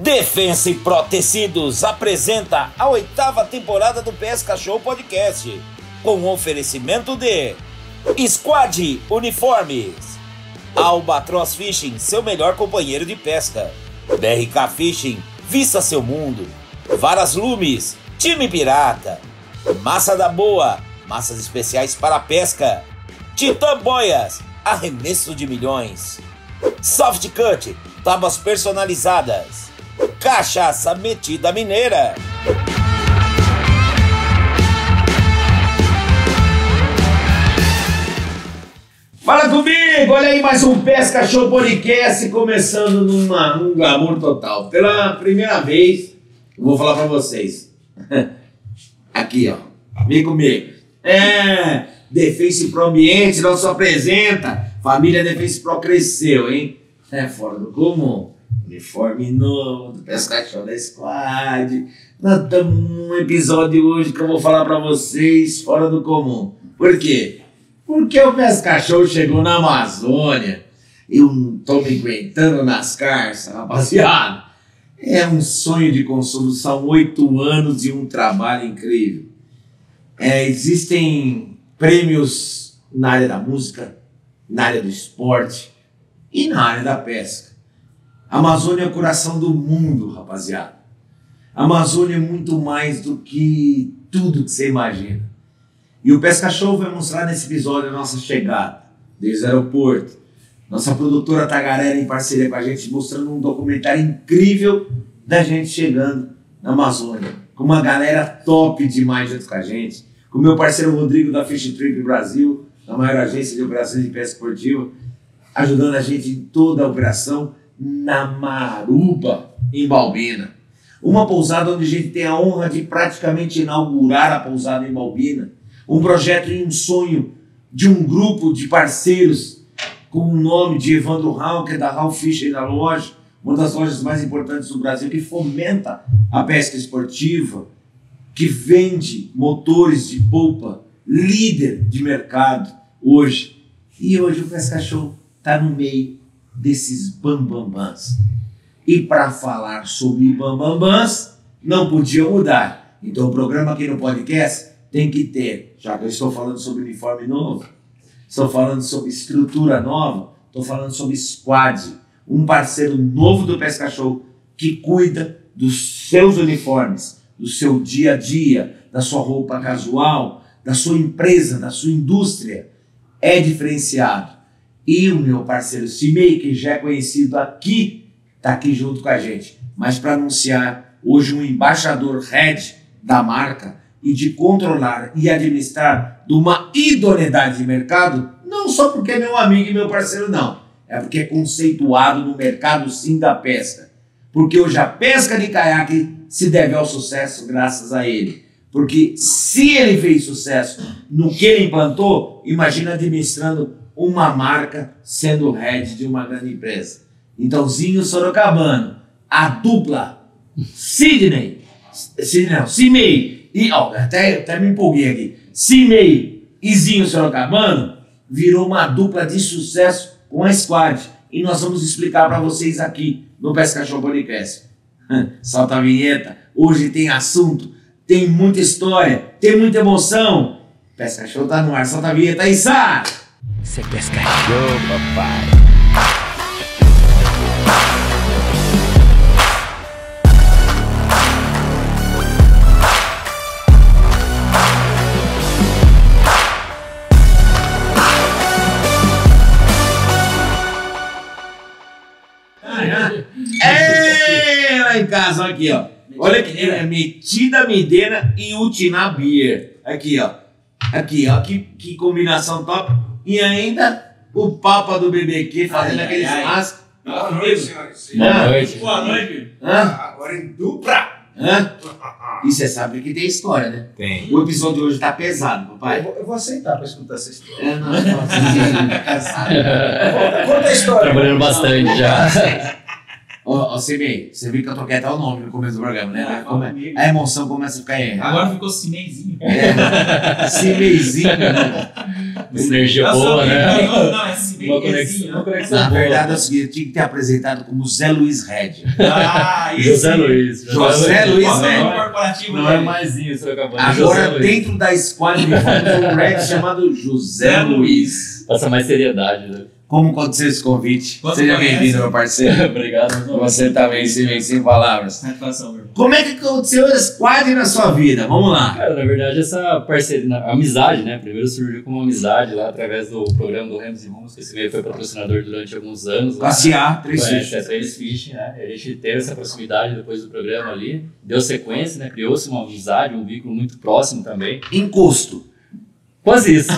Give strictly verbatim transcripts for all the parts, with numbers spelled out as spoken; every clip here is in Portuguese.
Defensa e Pro Tecidos apresenta a oitava temporada do Pesca Show Podcast, com oferecimento de Squad Uniformes, Albatross Fishing, seu melhor companheiro de pesca, B R K Fishing, vista seu mundo, Varas Lumes, time pirata, Massa da Boa, massas especiais para pesca, Titã Boias, arremesso de milhões, Soft Cut, tábuas personalizadas, Cachaça Metida Mineira. Fala comigo, olha aí mais um Pesca Show Podcast começando numa, num glamour total. Pela primeira vez, eu vou falar pra vocês. Aqui, ó, vem comigo. É, Defensa Pro Ambiente, nosso apresenta. Família Defensa Pro cresceu, hein? É fora do comum. Uniforme novo, do Pesca Show da Squad. Nós estamos num episódio hoje que eu vou falar pra vocês fora do comum. Por quê? Porque o Pesca Show chegou na Amazônia. Eu não tô me aguentando nas carças, rapaziada. É um sonho de consumo, são oito anos e um trabalho incrível. É, existem prêmios na área da música, na área do esporte e na área da pesca. A Amazônia é o coração do mundo, rapaziada. A Amazônia é muito mais do que tudo que você imagina. E o Pesca Show vai mostrar nesse episódio a nossa chegada, desde o aeroporto. Nossa produtora Tagarela em parceria com a gente, mostrando um documentário incrível da gente chegando na Amazônia. Com uma galera top demais junto com a gente. Com o meu parceiro Rodrigo da Fish Trip Brasil, a maior agência de operações de pesca esportiva, ajudando a gente em toda a operação na Maruba, em Balbina. Uma pousada onde a gente tem a honra de praticamente inaugurar a pousada em Balbina. Um projeto e um sonho de um grupo de parceiros com o nome de Evandro Raul, que é da Raul Fischer da loja, uma das lojas mais importantes do Brasil, que fomenta a pesca esportiva, que vende motores de polpa, líder de mercado hoje. E hoje o Pesca Show está no meio desses bambambãs. E para falar sobre bambambãs, não podia mudar. Então o programa aqui no podcast tem que ter, já que eu estou falando sobre uniforme novo, estou falando sobre estrutura nova, estou falando sobre Squad, um parceiro novo do Pesca Show que cuida dos seus uniformes, do seu dia a dia, da sua roupa casual, da sua empresa, da sua indústria. É diferenciado. E o meu parceiro Cimei, que já é conhecido aqui, está aqui junto com a gente. Mas para anunciar hoje um embaixador head da marca e de controlar e administrar de uma idoneidade de mercado, não só porque é meu amigo e meu parceiro, não. É porque é conceituado no mercado sim da pesca. Porque hoje a pesca de caiaque se deve ao sucesso graças a ele. Porque se ele fez sucesso no que ele implantou, imagina administrando uma marca sendo head de uma grande empresa. Então, Zinho Sorocabano, a dupla Sidney, Sidney não, Cimei, e ó, até, até me empolguei aqui, Cimei e Zinho Sorocabano virou uma dupla de sucesso com a Squad. E nós vamos explicar para vocês aqui no Pesca Show Podcast. Solta a vinheta, hoje tem assunto, tem muita história, tem muita emoção. Pesca Show tá no ar, solta a vinheta aí, Sá! Isso é Pesca Show, papai. É, lá em casa, aqui, ó. Olha que é Metida Mineira e Utiná Beer. Aqui, ó. Aqui, ó. Que, que combinação top. E ainda o Papa do B B Q fazendo ai, aqueles churrascos. Boa noite, senhores. Boa noite. Boa noite. Hã? Agora em dupla. Hã? E você sabe que tem história, né? Tem. O episódio de hoje tá pesado, papai. Eu vou, eu vou aceitar pra escutar essa história. É, não, não, não, Conta, conta a história. Trabalhando bastante já. Ó, ó, Cimei, você viu que eu troquei até o nome no começo do programa, né? Ah, Como é? A emoção começa a ficar em. Agora ficou Cimeizinho. É, Cimeizinho. Uma sinergia Eu boa, sou- né? Não, não, é assim, Uma bem conexão, assim, uma né? conexão Na boa. verdade é o seguinte, eu tinha que ter apresentado como Zé Luiz Red. Ah, isso. José Luiz. José Luiz, Qual é o né? nome corporativo Não é dele? mais isso, acabou. É José Agora, Luiz. dentro da squad, me um Red chamado José Zé Luiz. Passa mais seriedade, né? Como aconteceu esse convite? Quanto Seja conhece? bem-vindo, meu parceiro. Obrigado. mais uma vez. Você também, sem, vem sem palavras. Satisfação, meu irmão. Como é que aconteceu a squad na sua vida? Vamos lá. Cara, na verdade, essa parceria, na- amizade, né? Primeiro surgiu como amizade lá através do programa do Remos e Rumos, que esse meio foi patrocinador durante alguns anos. Lá, Classe A, três Conhece, fichas. é três Fish, né? A gente teve essa proximidade depois do programa ali, deu sequência, né? Criou-se uma amizade, um vínculo muito próximo também. Encosto. Quase isso.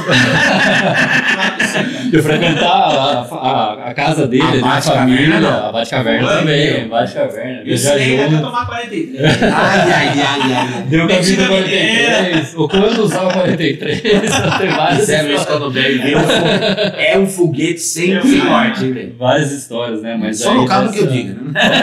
Eu frequentar a, a, a casa dele, A né? A Bate-Caverna, família, não. a Bate-Caverna Ué, também, meu. Bate-Caverna. Isso viajar aí deve junto. tomar quarenta e três. Ai, ai, ai, ai. Deu caminho Mentira do quarenta e três. O quando usar o quarenta e três. Tem várias Zé Luiz, histórias. quando bebe, é um fo- é um foguete sem sem morte, hein, velho? Várias histórias, né? Mas Só aí no cabo que eu dessa- diga,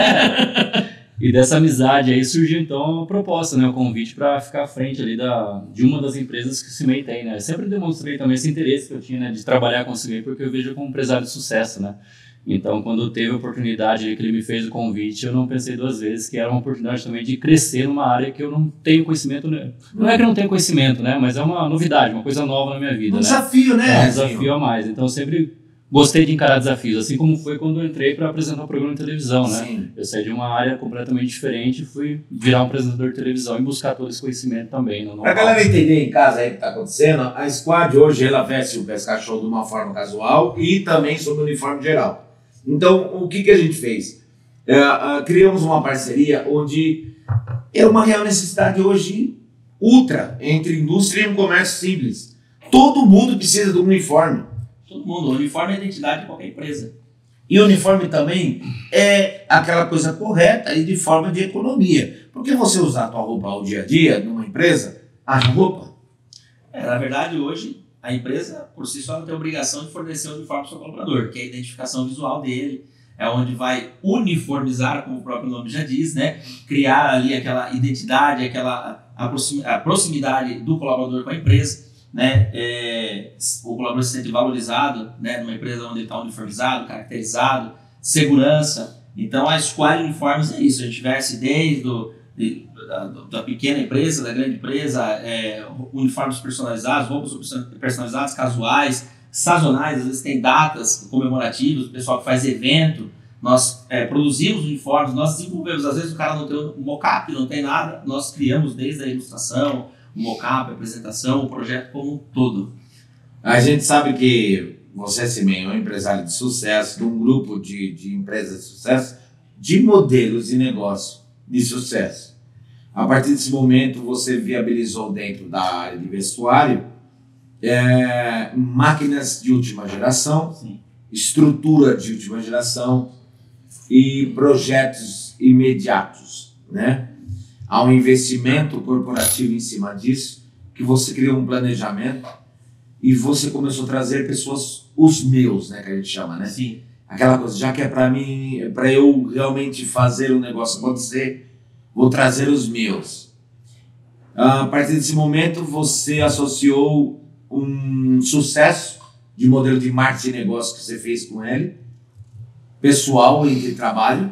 né? E dessa amizade aí surgiu então a proposta, né, o convite para ficar à frente ali da, de uma das empresas que o Cimei tem, né? Eu sempre demonstrei também esse interesse que eu tinha, né, de trabalhar com o Cimei, porque eu vejo como um empresário de sucesso, né? Então, quando teve a oportunidade ali que ele me fez o convite, eu não pensei duas vezes que era uma oportunidade também de crescer numa área que eu não tenho conhecimento, né? Não é que eu não tenho conhecimento, né? Mas é uma novidade, uma coisa nova na minha vida, Um né? desafio, É né? um desafio a mais. Então, eu sempre gostei de encarar desafios, assim como foi quando eu entrei para apresentar um programa de televisão, né? Sim. Eu saí de uma área completamente diferente e fui virar um apresentador de televisão e buscar todo esse conhecimento também. No Pra galera entender em casa aí o que tá acontecendo, a Squad hoje ela veste o Pesca Show de uma forma casual e também sob o uniforme geral. Então, o que, que a gente fez? É, ah, criamos uma parceria onde é uma real necessidade hoje ultra entre indústria e um comércio simples. Todo mundo precisa do uniforme. Todo mundo, o uniforme é a identidade de qualquer empresa. E o uniforme também é aquela coisa correta e de forma de economia. Porque você usar a tua roupa ao dia a dia numa empresa, a roupa. É, na verdade, hoje, a empresa, por si só, tem a obrigação de fornecer o uniforme para o seu colaborador, que é a identificação visual dele, é onde vai uniformizar, como o próprio nome já diz, né? Criar ali aquela identidade, aquela a proximi- a proximidade do colaborador com a empresa, né? É, o colaborador se sente valorizado, né? Numa empresa onde ele está uniformizado, caracterizado, segurança. Então, a Squad Uniformes é isso, a gente veste desde do, de, da, da pequena empresa, da grande empresa, é, uniformes personalizados, roupas personalizadas, casuais, sazonais, às vezes tem datas comemorativas, o pessoal que faz evento, nós é, produzimos uniformes, nós desenvolvemos, às vezes o cara não tem um mockup, não tem nada, nós criamos desde a ilustração, o mockup, a apresentação, o projeto como um todo. A gente sabe que você, Cimei, é um empresário de sucesso, de um grupo de, de empresas de sucesso, de modelos de negócio de sucesso. A partir desse momento, você viabilizou dentro da área de vestuário é, máquinas de última geração, Sim. estrutura de última geração e projetos imediatos, né? Há um investimento corporativo em cima disso, que você criou um planejamento e você começou a trazer pessoas, os meus, né, que a gente chama, né? Sim. Aquela coisa, já que é para mim, para eu realmente fazer o negócio acontecer, vou trazer os meus. A partir desse momento, você associou um sucesso de modelo de marketing e negócio que você fez com ele, pessoal entre trabalho,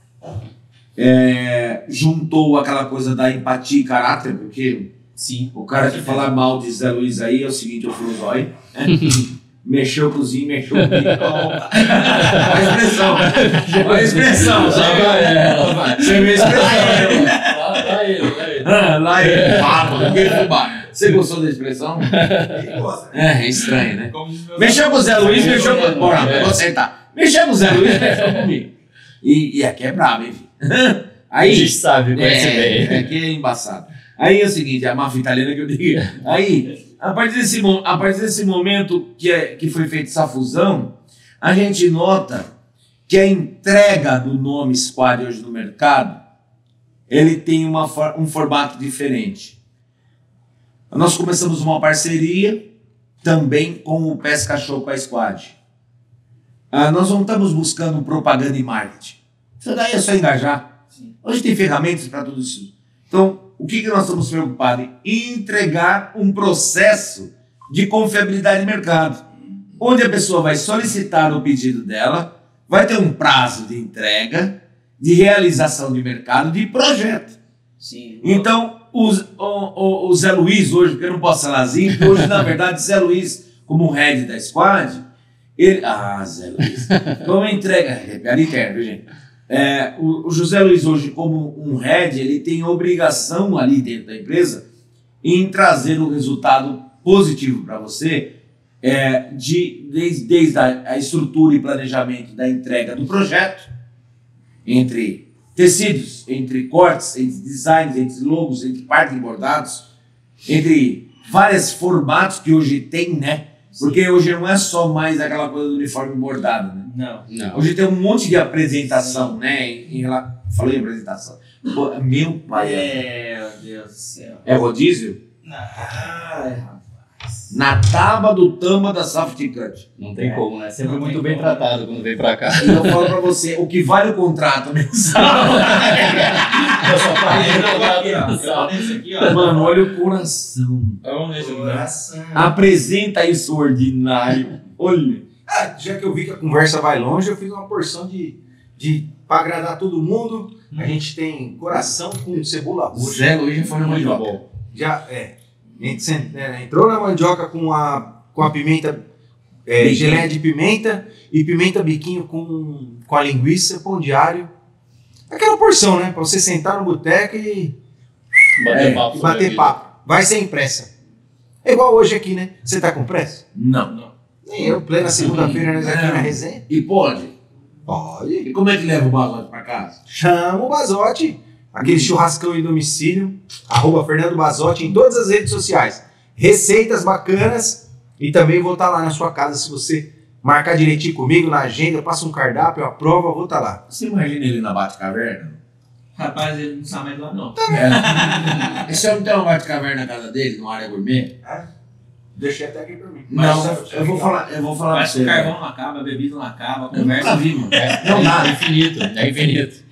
é, juntou aquela coisa da empatia e caráter, porque Sim. o cara que falar mal de Zé Luiz aí é o seguinte, eu fui o zóio, né? Mexeu com o Zinho, mexeu com o Zinho. Olha a expressão. Olha a expressão. Lá vai ela, vai. Você viu a expressão. Lá vai ele, lá ele. Ah, lá ele. Fala, que fubá. Você gostou da expressão? Ele gosta, né? É, é estranho, né? Como diz meus Mexeu com o Zé Luiz, mexeu com... Bora, É. vou sentar. Mexeu com o Zé Luiz, mexeu comigo. E, e aqui é brabo, hein, filho? Aí, A gente sabe, conhece é, bem. aqui é embaçado. Aí é o seguinte, é a máfia italiana que eu digo. Aí, a partir desse, mo- a partir desse momento que, é, que foi feita essa fusão, a gente nota que a entrega do nome Squad hoje no mercado, ele tem uma, for- um formato diferente. Nós começamos uma parceria também com o Pesca Show com a Squad. Ah, nós não estamos buscando propaganda e marketing. Isso daí é só engajar. Sim. Hoje tem ferramentas para tudo isso. Então, o que, que nós estamos preocupados? Em entregar um processo de confiabilidade de mercado, onde a pessoa vai solicitar o pedido dela, vai ter um prazo de entrega, de realização de mercado, de projeto. Sim. Então, o, o, o Zé Luiz hoje, porque eu não posso falar assim, porque hoje, na verdade, Zé Luiz, como head da squad, ele... Ah, Zé Luiz. Como entrega... É piada interna, viu, gente? É, o, o José Luiz hoje, como um head, ele tem obrigação ali dentro da empresa em trazer um resultado positivo para você, é, de, desde, desde a, a estrutura e planejamento da entrega do projeto, entre tecidos, entre cortes, entre designs, entre logos, entre partes bordados, entre vários formatos que hoje tem, né? Porque hoje não é só mais aquela coisa do uniforme bordado, né? Não. Não. Hoje tem um monte de apresentação, né? Em, em, falei apresentação. Pô, meu pai. É, meu Deus do céu. É rodízio? Ai, rapaz. Na tábua do tama da Safety Cut. Não tem É. como, né? Sempre Não muito tem bem como. tratado quando vem pra cá. E eu falo pra você, o que vale o contrato mensal? Essa parte Aí do eu vou contrato aqui, ó. mensal. Eu vou nesse aqui, ó. Mano, olha o coração. Vamos nesse coração. Apresenta isso ordinário. Olha. Ah, já que eu vi que a conversa vai longe, eu fiz uma porção de, de para agradar todo mundo. A gente tem coração com cebola roxa. Zé Luiz já foi na Muito mandioca. bom. Já é. A gente sen- é, entrou na mandioca com a, com a pimenta, é, Biquinho. geleia de pimenta e pimenta biquinho com, com a linguiça, pão de alho. Aquela porção, né? Pra você sentar no boteco e, Bater É, papo. e sobre a bater vida. papo. Vai sem pressa. É igual hoje aqui, né? Você tá com pressa? Não, não. Nem eu, plena segunda-feira, nós aqui Não. na resenha. E pode? Pode. E como é que leva o basote pra casa? Chama o Basote, aquele churrascão em domicílio, arroba Fernando Basote em todas as redes sociais. Receitas bacanas e também vou estar lá na sua casa se você marcar direitinho comigo na agenda, eu passo um cardápio, eu aprovo, eu vou estar lá. Você imagina ele na Bate-Caverna? Rapaz, ele não sabe mais lá, não. É. Esse homem tem uma Bate-Caverna na casa dele, numa área gourmet? Deixei até aqui pra mim. Não, eu vou falar, eu vou falar pra Mas você. o carvão não acaba, a bebida não acaba, a Eu nunca conversa. vi, mano. É, Não dá. é infinito, é infinito.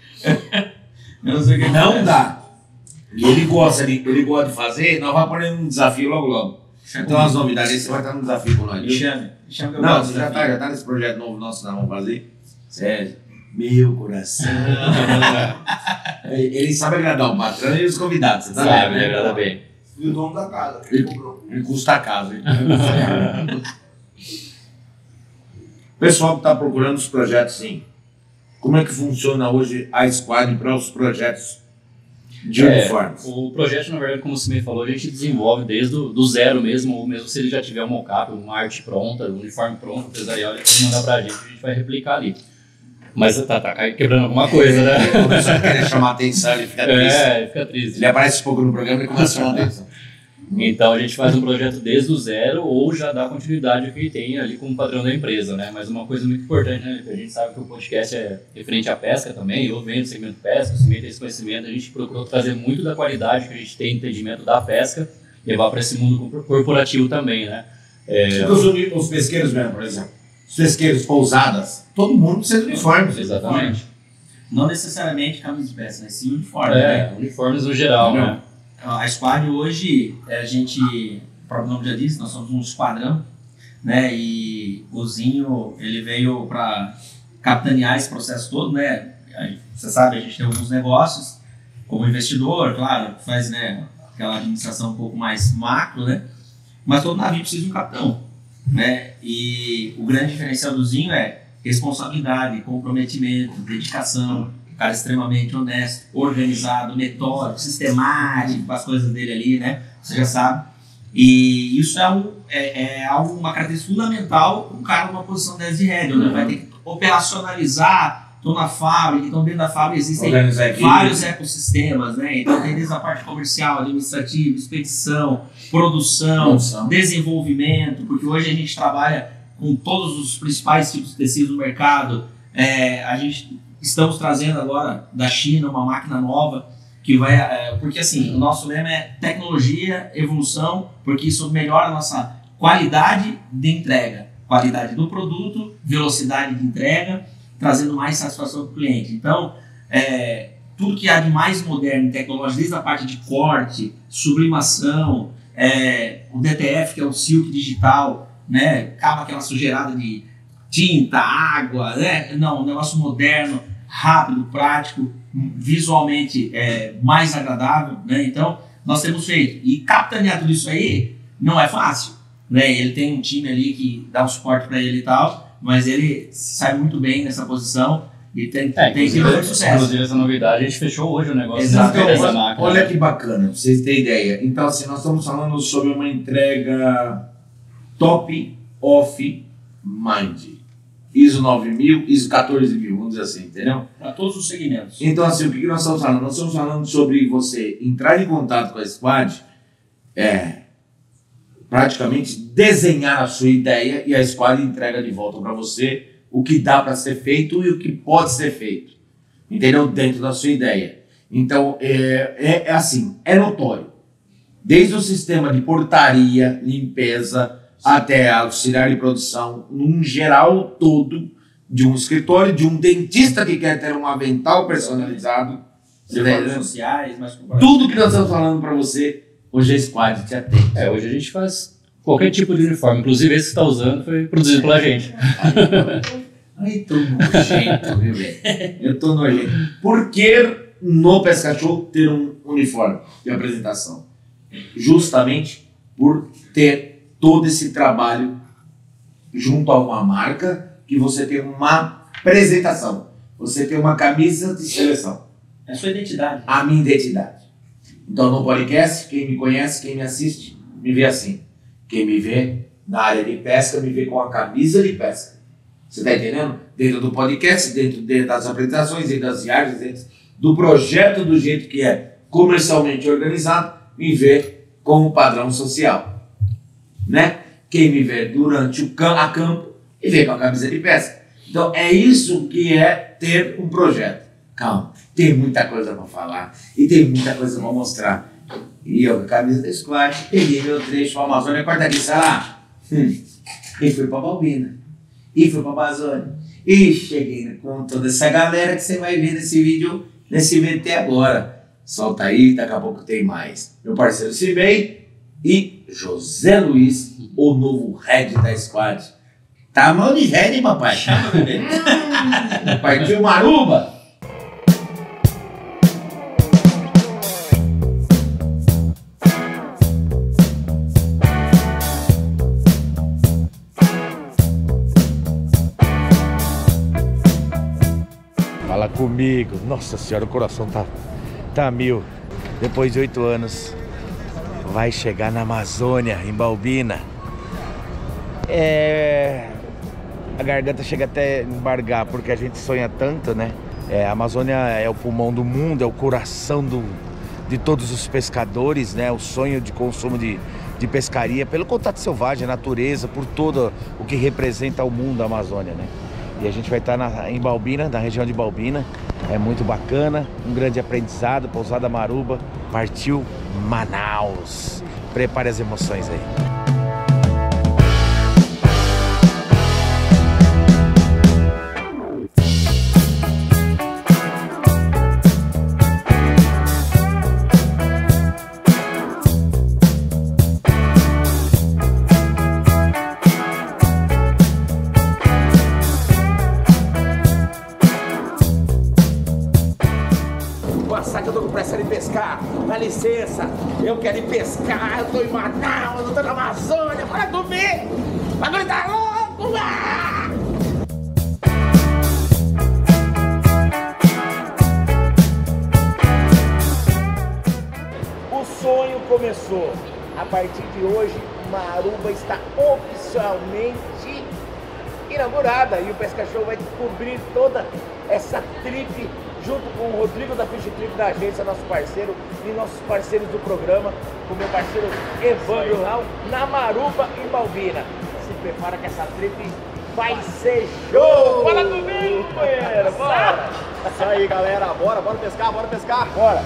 Eu não sei o que Não acontece. dá. E ele gosta, ele, ele gosta de fazer, nós vamos pôr um desafio logo logo. Então as novidades aí, você vai estar no desafio com nós. Me viu? chame. Me chame que eu Não, gosto você já de tá, já tá nesse projeto novo nosso que nós vamos fazer. Sério. Meu coração. Ele ele sabe agradar o patrão e os convidados, você tá Sabe, vendo, né? né? Agrada bem. E o dono da casa, Ele- comprou. Ele custa caro, hein? Pessoal que está procurando os projetos, sim. Como é que funciona hoje a Squad para os projetos de É, uniformes? O projeto, na verdade, como o Simei falou, a gente desenvolve desde o do zero mesmo, ou mesmo se ele já tiver um mockup, uma arte pronta, um uniforme pronto, empresarial, ele pode mandar pra gente, a gente vai replicar ali. Mas tá, tá quebrando alguma coisa, né? Ele começou a querer chamar atenção, ele fica triste. É, fica triste. Ele aparece um pouco no programa e começa a chamar atenção. Então a gente faz um projeto desde o zero ou já dá continuidade ao que tem ali como padrão da empresa, né? Mas uma coisa muito importante, né? A gente sabe que o podcast é referente à pesca também, eu venho do segmento pesca, o Simei tem esse conhecimento, a gente procurou trazer muito da qualidade que a gente tem entendimento da pesca, levar para esse mundo corporativo também, né? É, Os, uni- os pesqueiros mesmo, por exemplo. Os pesqueiros, pousadas, todo mundo precisa de uniformes. exatamente. Não necessariamente camisa de peça, mas sim uniforme. É, Né? uniformes no geral, Não. né? A Squad hoje, a gente, o próprio nome já disse, nós somos um esquadrão, né? E o Zinho, ele veio para capitanear esse processo todo, né? Aí, você sabe, a gente tem alguns negócios, como investidor, claro, faz, né, aquela administração um pouco mais macro, né? Mas todo navio precisa de um capitão, né? E o grande diferencial do Zinho é responsabilidade, comprometimento, dedicação, um cara extremamente honesto, organizado, metódico, sistemático, com as coisas dele ali, né? Você já sabe. E isso é, um, é, é algo, uma característica fundamental um cara numa posição dez de head, onde ele vai ter que operacionalizar, estou na fábrica, então dentro da fábrica existem Organizar a equipe. vários ecossistemas, né? Então tem desde a parte comercial, administrativa, expedição, produção, Produção. desenvolvimento, porque hoje a gente trabalha com todos os principais tipos de tecidos no mercado. É, a gente estamos trazendo agora da China uma máquina nova que vai, é, porque assim, o nosso lema é tecnologia, evolução, porque isso melhora a nossa qualidade de entrega, qualidade do produto, velocidade de entrega, trazendo mais satisfação para o cliente. Então, é, tudo que há de mais moderno e tecnológico, desde a parte de corte, sublimação, é, o D T F, que é o Silk digital, né? Acaba aquela sujeirada de tinta, água, né? Não, um negócio moderno, rápido, prático, visualmente é, mais agradável, né? Então, nós temos feito. E capitanear tudo isso aí não é fácil, né? Ele tem um time ali que dá um suporte para ele e tal, mas ele sai muito bem nessa posição e tem, É, tem tido muito sucesso. Inclusive, essa novidade, a gente fechou hoje o negócio Exato. dessa Então, máquina. olha que bacana, pra vocês terem ideia. Então, assim, nós estamos falando sobre uma entrega top of mind. I S O nove mil, I S O quatorze mil, vamos dizer assim, entendeu? Para todos os segmentos. Então, assim, o que que nós estamos falando? Nós estamos falando sobre você entrar em contato com a Squad, é, praticamente desenhar a sua ideia e a Squad entrega de volta para você o que dá para ser feito e o que pode ser feito, entendeu? Dentro da sua ideia. Então, é, é, é assim, é notório. Desde o sistema de portaria, limpeza, até auxiliar de produção, num geral todo, de um escritório, de um dentista que quer ter um avental personalizado, Serviços sociais, mais tudo que nós estamos falando para você, hoje a Squad te atende. É, hoje a gente faz qualquer tipo de uniforme, inclusive esse que você está usando foi produzido pela gente. Ai, tô nojento, viu, velho? Eu tô nojento. Por que no Pesca Show ter um uniforme de apresentação? Justamente por ter todo esse trabalho junto a uma marca, que você tem uma apresentação, você tem uma camisa de seleção. É a sua identidade. A minha identidade. Então, no podcast, quem me conhece, quem me assiste, me vê assim. Quem me vê na área de pesca, me vê com a camisa de pesca. Você tá entendendo? Dentro do podcast, dentro, dentro das apresentações, dentro das viagens, dentro do projeto do jeito que é comercialmente organizado, me vê com o padrão social. Né? Quem me vê durante o cam a campo, me vê com a camisa de pesca. Então, é isso que é ter um projeto. Calma, tem muita coisa para falar e tem muita coisa para mostrar. E eu, com a camisa da Squad, peguei meu trecho para a Amazônia, corta aqui, sei lá. Hum. E fui para Balbina. E fui para a Amazônia. E cheguei com toda essa galera que você vai ver nesse vídeo, nesse V T agora. Solta aí, daqui a pouco tem mais. Meu parceiro Cibei e José Luiz, o novo head da Squad. Tá a mão de head, hein, papai? Chama, bebê. Partiu Maruba. Fala comigo. Nossa senhora, o coração tá, tá mil. Depois de oito anos, vai chegar na Amazônia, em Balbina. É... A garganta chega até embargar, porque a gente sonha tanto, né? É, a Amazônia é o pulmão do mundo, é o coração do, de todos os pescadores, né? O sonho de consumo de, de pescaria, pelo contato selvagem, a natureza, por todo o que representa o mundo, a Amazônia, né? E a gente vai estar na, em Balbina, na região de Balbina. É muito bacana, um grande aprendizado, Pousada Maruba, partiu Manaus. Prepare as emoções aí. Dá licença, eu quero ir pescar, eu tô em Manaus, eu tô na Amazônia, bora dormir! O bagulho tá louco! Ah! O sonho começou. A partir de hoje, Maruba está oficialmente inaugurada e o Pesca Show vai cobrir toda essa trip junto com o Rodrigo da Fish Trip da agência, nosso parceiro, e nossos parceiros do programa, com o meu parceiro Evandro Lau, na Maruba, em Balbina. Se prepara que essa trip vai ser show! Fala comigo, companheiro! Bora! Isso aí, galera. Bora, bora pescar, bora pescar! Bora!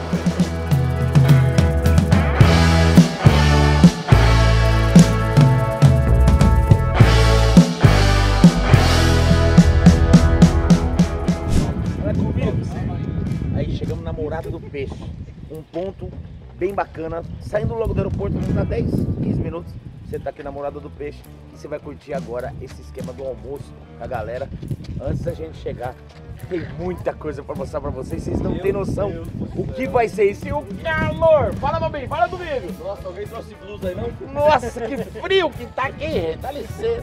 Olha comigo! Aí chegamos na Morada do Peixe, um ponto bem bacana. Saindo logo do aeroporto, vamos dar dez, quinze minutos. Você tá aqui na Morada do Peixe e você vai curtir agora esse esquema do almoço com a galera. Antes da gente chegar, tem muita coisa pra mostrar pra vocês. Vocês não têm noção o que vai ser isso. E o calor! Fala, meu bem, fala comigo! Nossa, alguém trouxe blusa aí, não? Nossa, que frio que tá aqui, dá licença.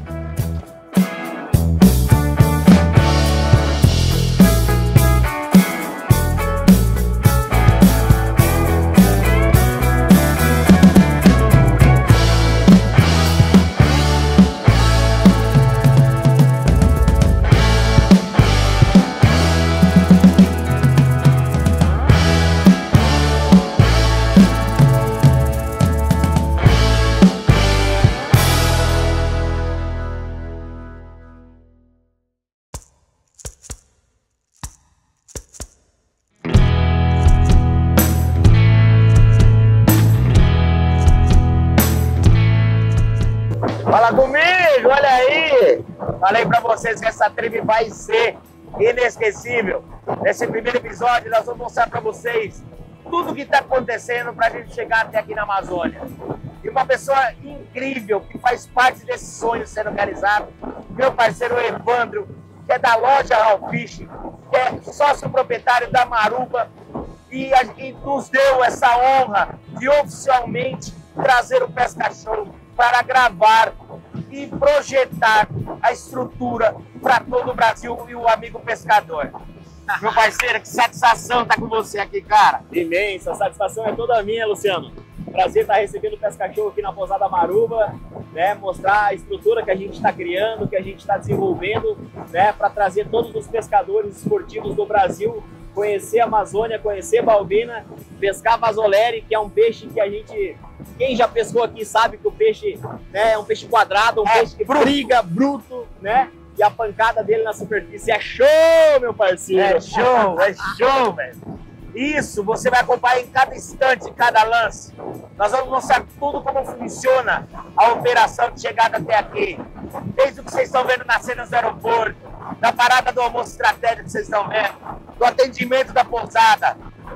Fala comigo, olha aí! Falei pra vocês que essa trip vai ser inesquecível. Nesse primeiro episódio nós vamos mostrar pra vocês tudo o que tá acontecendo pra gente chegar até aqui na Amazônia. E uma pessoa incrível que faz parte desse sonho sendo realizado, meu parceiro Evandro, que é da loja Raw Fish, que é sócio proprietário da Maruba e, a, e nos deu essa honra de oficialmente trazer o Pesca Show para gravar e projetar a estrutura para todo o Brasil e o amigo pescador. Meu parceiro, que satisfação estar com você aqui, cara. Imensa, a satisfação é toda minha, Luciano. Prazer estar recebendo o Pesca Show aqui na Pousada Maruba, né? Mostrar a estrutura que a gente está criando, que a gente está desenvolvendo, né? Para trazer todos os pescadores esportivos do Brasil, conhecer a Amazônia, conhecer Balbina, pescar vasoleri, que é um peixe que a gente... Quem já pescou aqui sabe que o peixe, né, é um peixe quadrado, um é, peixe que briga, bruto, né? E a pancada dele na superfície é show, meu parceiro! É show, é show, velho! Isso, você vai acompanhar em cada instante, em cada lance. Nós vamos mostrar tudo como funciona a operação de chegada até aqui. Desde o que vocês estão vendo nas cenas do aeroporto, da parada do almoço estratégico que vocês estão vendo, do atendimento da pousada,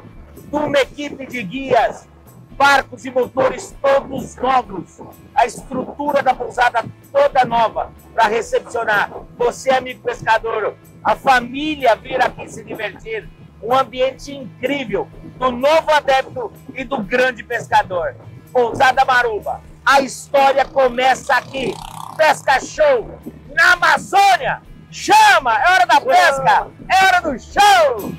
de uma equipe de guias, barcos e motores todos novos, a estrutura da pousada toda nova para recepcionar você, amigo pescador, a família vir aqui se divertir, um ambiente incrível do novo adepto e do grande pescador. Pousada Maruba, a história começa aqui. Pesca Show na Amazônia. Chama, é hora da pesca, é hora do show.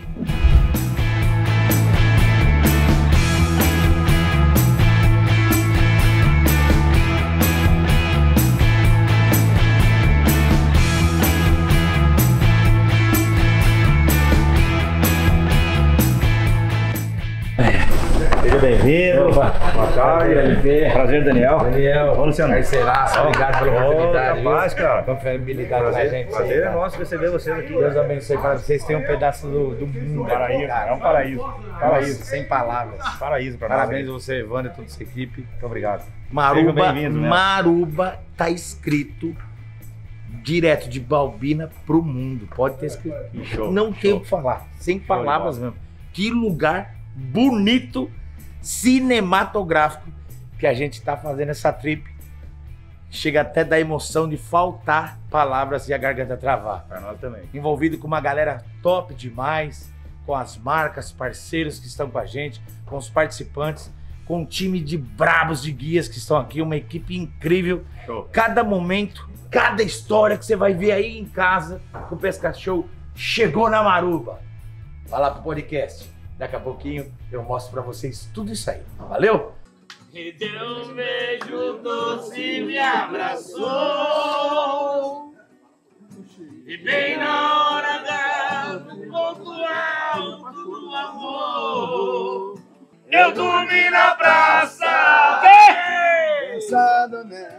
Seja bem-vindo. Boa tarde. Prazer, Daniel. Daniel, Ô, Luciano. Parceiraço, obrigado pela oportunidade. Capaz, cara. Confiabilidade na gente. Prazer é nosso receber vocês aqui. Deus abençoe para vocês. Tem um pedaço do, do mundo. Paraíso, cara. é um paraíso. Paraíso. Nossa, sem palavras. Paraíso pra nós. Parabéns a você, Evandro e toda essa equipe. Muito obrigado. Maruba, né? Maruba tá escrito direto de Balbina pro mundo. Pode ter escrito. Show, Não show. tem o que falar. Sem Show palavras mesmo. Que lugar bonito, cinematográfico que a gente tá fazendo essa trip. Chega até da emoção de faltar palavras e a garganta travar. Pra nós também. Envolvido com uma galera top demais, com as marcas, parceiros que estão com a gente, com os participantes, com um time de brabos de guias que estão aqui, uma equipe incrível. Show. Cada momento, cada história que você vai ver aí em casa com o Pesca Show chegou na Maruba. Vai lá pro podcast. Daqui a pouquinho eu mostro pra vocês tudo isso aí. Valeu? Me deu um beijo doce e me abraçou. E bem na hora da ponto alto do amor, eu dormi na praça. Pensando nela.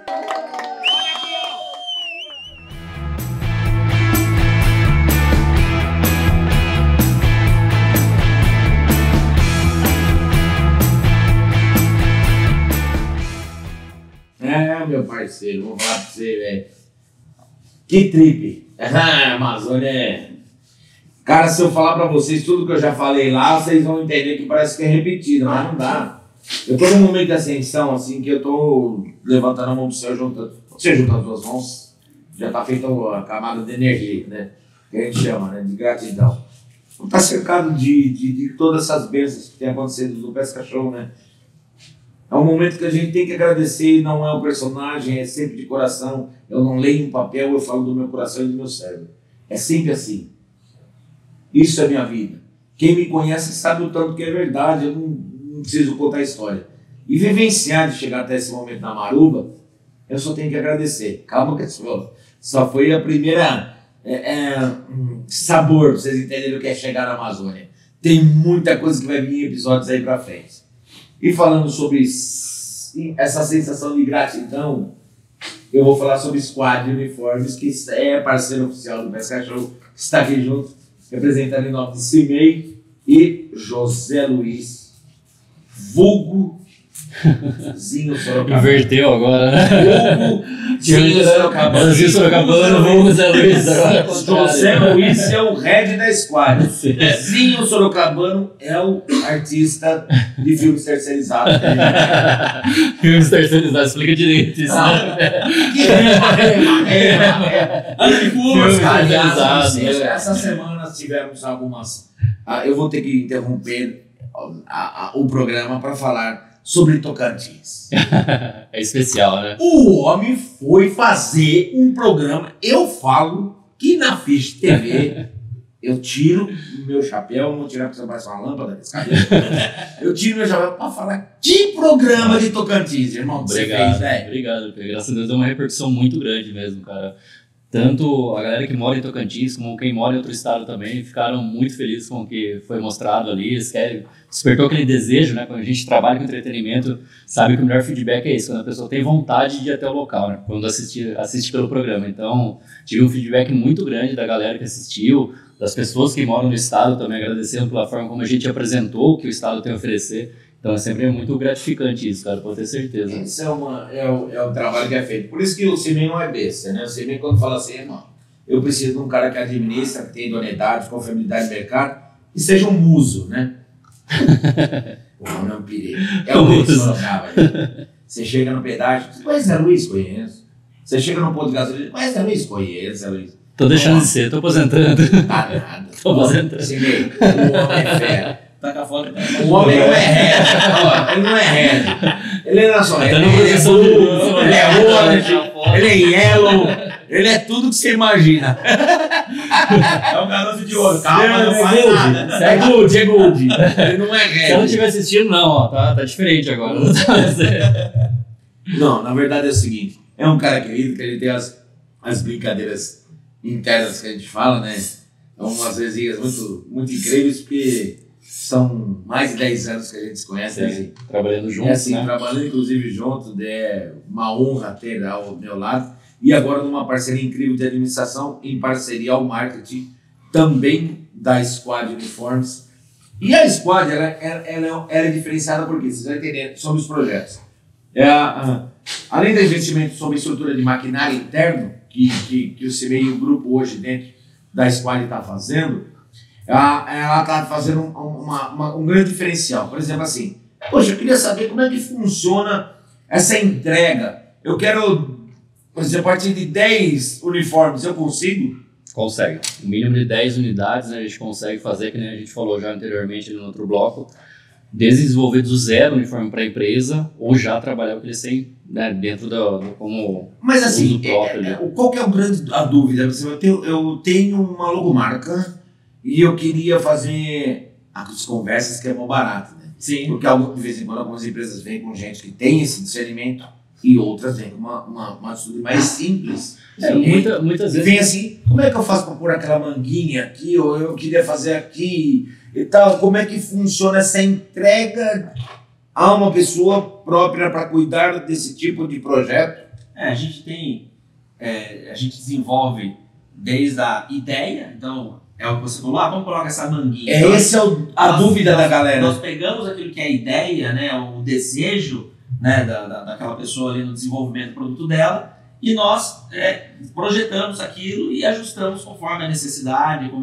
É, meu parceiro, vou falar pra você, velho. Que trip! A Amazônia é... Cara, se eu falar pra vocês tudo que eu já falei lá, vocês vão entender que parece que é repetido, mas não dá. Eu tô num momento de ascensão, assim, que eu tô levantando a mão pro céu, juntando. Você junta as duas mãos, já tá feita a camada de energia, né? Que a gente chama, né? De gratidão. Tá cercado de, de, de todas essas bênçãos que tem acontecido no Pesca Show, né? É um momento que a gente tem que agradecer, não é o personagem, é sempre de coração. Eu não leio em papel, eu falo do meu coração e do meu cérebro. É sempre assim. Isso é minha vida. Quem me conhece sabe o tanto que é verdade, eu não, não preciso contar a história. E vivenciar de chegar até esse momento na Maruba, eu só tenho que agradecer. Calma que só, só foi a primeira é, é, sabor, pra vocês entenderem o que é chegar na Amazônia. Tem muita coisa que vai vir em episódios aí pra frente. E falando sobre essa sensação de gratidão, eu vou falar sobre Squad Uniformes, que é parceiro oficial do Pesca Show, que está aqui junto, representando em nome de Cimei e José Luiz, vulgo Zinho Sorocabana. Inverteu agora, né? Vulgo Zinho Sorocabana. Zinho Sorocabana, vulgo José Luiz. Agora José Luiz é o head da Squad. Zinho Sorocabano é o artista de filmes terceirizados. Filmes terceirizados, explica direito isso. Não. Que rema, rema, rema, rema. Filmes terceirizados. Essa semana tivemos algumas... Ah, eu vou ter que interromper a, a, o programa para falar sobre Tocantins. É especial, né? O homem foi fazer um programa. Eu falo que na Fish T V eu tiro meu chapéu, não tirar porque você parece uma lâmpada desse cabelo. Eu tiro meu chapéu para falar que programa de Tocantins, irmão, que obrigado, você fez, velho. Obrigado, porque graças a Deus deu uma repercussão muito grande mesmo, cara. Tanto a galera que mora em Tocantins, como quem mora em outro estado também, ficaram muito felizes com o que foi mostrado ali. Eles querem, despertou aquele desejo, né? Quando a gente trabalha com entretenimento, sabe que o melhor feedback é isso, quando a pessoa tem vontade de ir até o local, né? Quando assiste, assiste pelo programa. Então, tive um feedback muito grande da galera que assistiu, das pessoas que moram no estado também, agradecendo pela forma como a gente apresentou o que o estado tem a oferecer. Então é sempre muito gratificante isso, cara, pode ter certeza. Esse é, uma, é, o, é o trabalho que é feito. Por isso que o Cimei não é besta, né? O Cimei, quando fala assim, irmão, eu preciso de um cara que administra, que tem idoneidade, confiabilidade de mercado, e seja um muso, né? O nome é um perigo. É o Luiz Sorocaba. Você chega no pedágio, você conhece a Luiz? Conheço. Você chega no ponto de gasolina, conhece a Luiz? Conheço a Luiz. Tô deixando de ser, tô aposentando. Tá nada. Tô aposentando. Cimei, o homem é fera. Tá com a foto. O homem não é red, ele não é red. Ele não é só red, Até ele, no ele é processo de blue, luz, ele é né? orange, ele é yellow, ele é tudo que você imagina. É um garoto de ouro. Calma, Não, não é faz gold. nada. É gold, é gold. Ele não é red. Se ela não estiver assistindo, não, ó, tá, tá diferente agora. Não, na verdade é o seguinte, é um cara querido que ele tem as, as brincadeiras internas que a gente fala, né? São umas resenhas muito, muito incríveis, porque são mais de dez anos que a gente se conhece. Sim, assim. trabalhando juntos, É assim, né? trabalhando inclusive juntos, é uma honra ter ao meu lado. E agora numa parceria incrível de administração, em parceria ao marketing, também da Squad Uniformes. E a Squad, ela, ela, ela, ela é diferenciada porque, vocês vão entender, sobre os projetos. É a, a, além do investimento sobre estrutura de maquinário interno, que, que, que o Cimei e o grupo hoje dentro da Squad está fazendo, ela está fazendo um, uma, uma, um grande diferencial. Por exemplo, assim, poxa, eu queria saber como é que funciona essa entrega. Eu quero, por exemplo, a partir de dez uniformes, eu consigo? Consegue. O mínimo de dez unidades, né, a gente consegue fazer, que nem a gente falou já anteriormente no outro bloco, desenvolver do zero o uniforme para a empresa ou já trabalhar com eles sem, né, dentro do, do como Mas assim, uso próprio. é, é, qual que é o grande, a dúvida? Eu tenho, eu tenho uma logomarca e eu queria fazer as conversas que é mais barato, né? Sim. Porque de vez em quando algumas empresas vêm com gente que tem esse discernimento e outras vêm com uma, uma, uma atitude mais simples. É, Sim, muita, muitas e vezes... vem assim, como é que eu faço para pôr aquela manguinha aqui, ou eu queria fazer aqui e tal, como é que funciona essa entrega a uma pessoa própria para cuidar desse tipo de projeto? É, a gente tem, é, a gente desenvolve desde a ideia, então é o que você falou, ah, vamos colocar essa manguinha. É, então, essa é o, a nós, dúvida nós, da galera. Nós pegamos aquilo que é a ideia, né, o desejo, né, da, da, daquela pessoa ali no desenvolvimento do produto dela, e nós é, projetamos aquilo e ajustamos conforme a necessidade, como,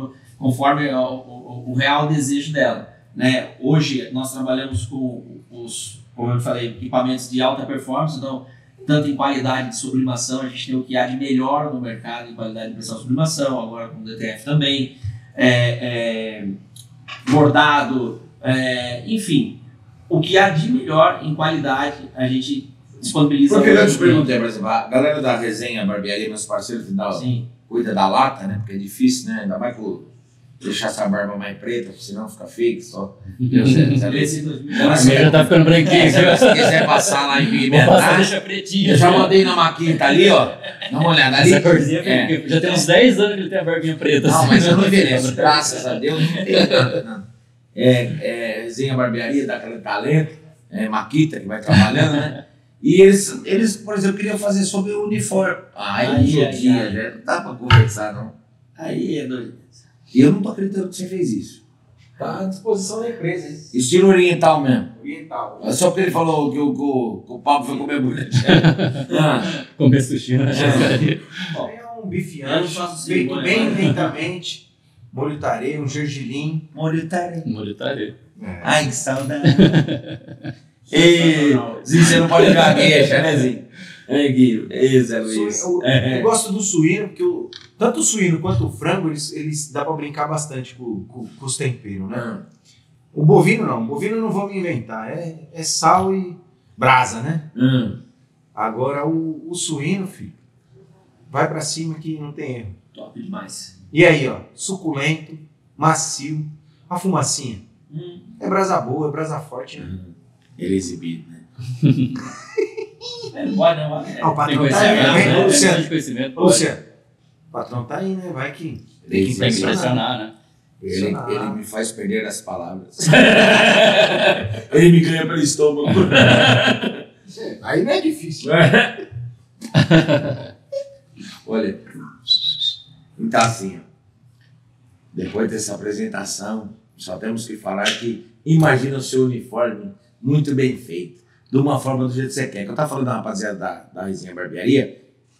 conforme o, o, o real desejo dela. Né? Hoje nós trabalhamos com os, como eu falei, equipamentos de alta performance, então tanto em qualidade de sublimação, a gente tem o que há de melhor no mercado em qualidade de impressão de sublimação, agora com o D T F também, é, é, bordado, é, enfim, o que há de melhor em qualidade a gente disponibiliza. Porque eu te perguntei, por exemplo, a galera da Resenha Barbearia, meus parceiros que dá, Sim. cuida da lata, né? Porque é difícil, né? Ainda mais com deixar essa barba mais preta, porque senão fica feio só. Eu sei, sabe? A minha já tá ficando branquinha. É, se quiser passar lá em pigmentar, deixa pretinha. eu já mandei na maquinha ali, ó. Dá uma olhada ali. Essa corzinha, é. já tem uns dez anos que ele tem a barbinha preta. Não, assim. mas eu não envelheço, graças a Deus, não tem nada, não. É, é Resenha Barbearia, dá aquele talento, é Maquita, que vai trabalhando, né? E eles, eles, por exemplo, queriam fazer sobre o uniforme. Ah, aí não joguinha, já não dá pra conversar, não. Aí é doido. E eu não tô acreditando que você fez isso. Tá à disposição da empresa, hein? Estilo oriental mesmo. Oriental. É só porque ele falou que o, que o, que o Pablo foi comer bonito. Ah, Comer sushi na churrascaria. É um bife Eu não ancho, faço feito cerimônia, bem né? lentamente. Molho tarê, um gergelim. Molho tarê. Molho tarê. Ai, que saudade. Ei, Zinho, você não pode gaguejar, né, Zinho? É, Guilherme. Ei, Zé Luiz. Su- Eu, É. eu gosto do suíno, porque o, tanto o suíno quanto o frango, eles, eles dá pra brincar bastante com, com, com os temperos, né? Ah, O bovino não, o bovino não vamos inventar, é, é sal e brasa, né? ah. Agora o, o suíno, filho, vai pra cima que não tem erro. Top demais. E aí, ó, suculento, macio, a fumacinha. Hum. É brasa boa, é brasa forte, né? Ele é exibido, né? É, não pode, não. É. Ah, o Tem patrão tá conhecimento, aí, né? vem, ô, Luciano. Tem conhecimento. Ô, pode. Luciano, o patrão tá aí, né? Vai que Ele que Tem que impressionar. impressionar, né? Ele, ele me faz perder as palavras. Ele me ganha pelo estômago. Aí não é difícil. Olha, então assim, ó, depois dessa apresentação, só temos que falar que imagina o seu uniforme muito bem feito, de uma forma do jeito que você quer. Que eu tava falando da rapaziada da, da Resenha Barbearia,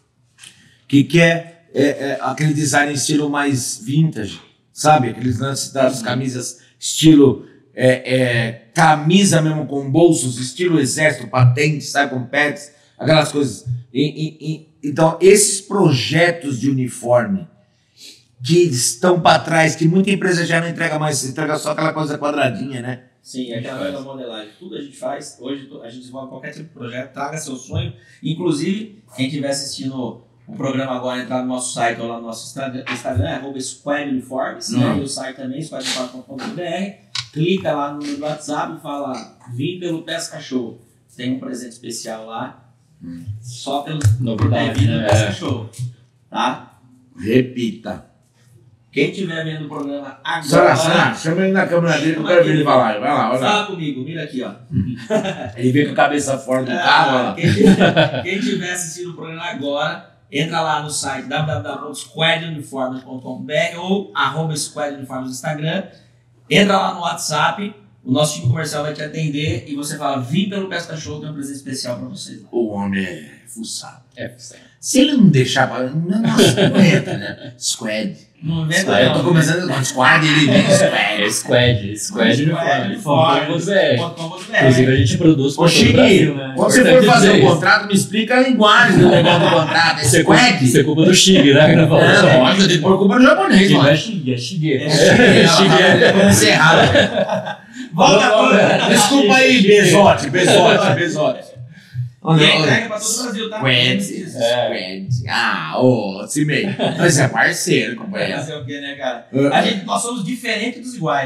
que quer é, é, aquele design estilo mais vintage, sabe? Aqueles lances das camisas estilo é, é, camisa mesmo com bolsos, estilo exército, patente, sabe? Com pads, aquelas coisas. E, e, e, então, esses projetos de uniforme que estão para trás, que muita empresa já não entrega mais, entrega só aquela coisa quadradinha, né? Sim, aquela da modelagem. Tudo a gente faz. Hoje a gente desenvolve qualquer tipo de projeto, traga seu sonho. Inclusive, quem estiver assistindo o programa agora, entrar no nosso site ou lá no nosso Instagram, Instagram é arroba Squad Uniforms, Hum. né? E o site também, squad uniforms ponto com ponto b r. Clica lá no WhatsApp e fala, vim pelo Pesca Show. Tem um presente especial lá. Hum. Só pelo Novidade, vindo né? pelo Pesca É. Show. Tá? Repita. Quem estiver vendo o programa Sara, agora... Sara, chama ele na câmera dele que eu quero ver ele falar. Vai lá, olha lá. Fala comigo, mira aqui, ó. Ele vem com a cabeça fora do carro, olha lá. Quem tiver- quem estiver assistindo o programa agora, entra lá no site w w w ponto squad uniformes ponto com ponto b r ou arroba Squad Uniformes no Instagram. Entra lá no WhatsApp, o nosso time comercial vai te atender e você fala, vim pelo Pesca Show, tem um presente especial pra vocês lá. O homem é fuçado. É, Se ele não deixar pra... Nossa, não entra, né? Squad. Não inventa Squad. Eu tô não. começando com squad e ele vem É squad. Squad, Squad Uniforme. Uniformes Inclusive, ponto com ponto b r. a gente produz Ô, para todo o Chigui, Brasil, né? quando você Importante for fazer dizer o isso. contrato, me explica a linguagem do negócio do contrato. É Isso é culpa- squad? Isso é culpa do Chig, né? Que não falou. É, lógico, tem que pôr culpa no japonês, Não mano. é Chig, é Chig. É É Chig. Vamos errado. Volta agora. Desculpa aí, Bezote, Bezote, Bezote. E é entrega pra todo o Brasil, tá? Squad, É. squad. Ah, ô, Cimei. Mas é parceiro, Vai companheiro. fazer o quê, né, cara? A gente, nós somos diferentes dos iguais.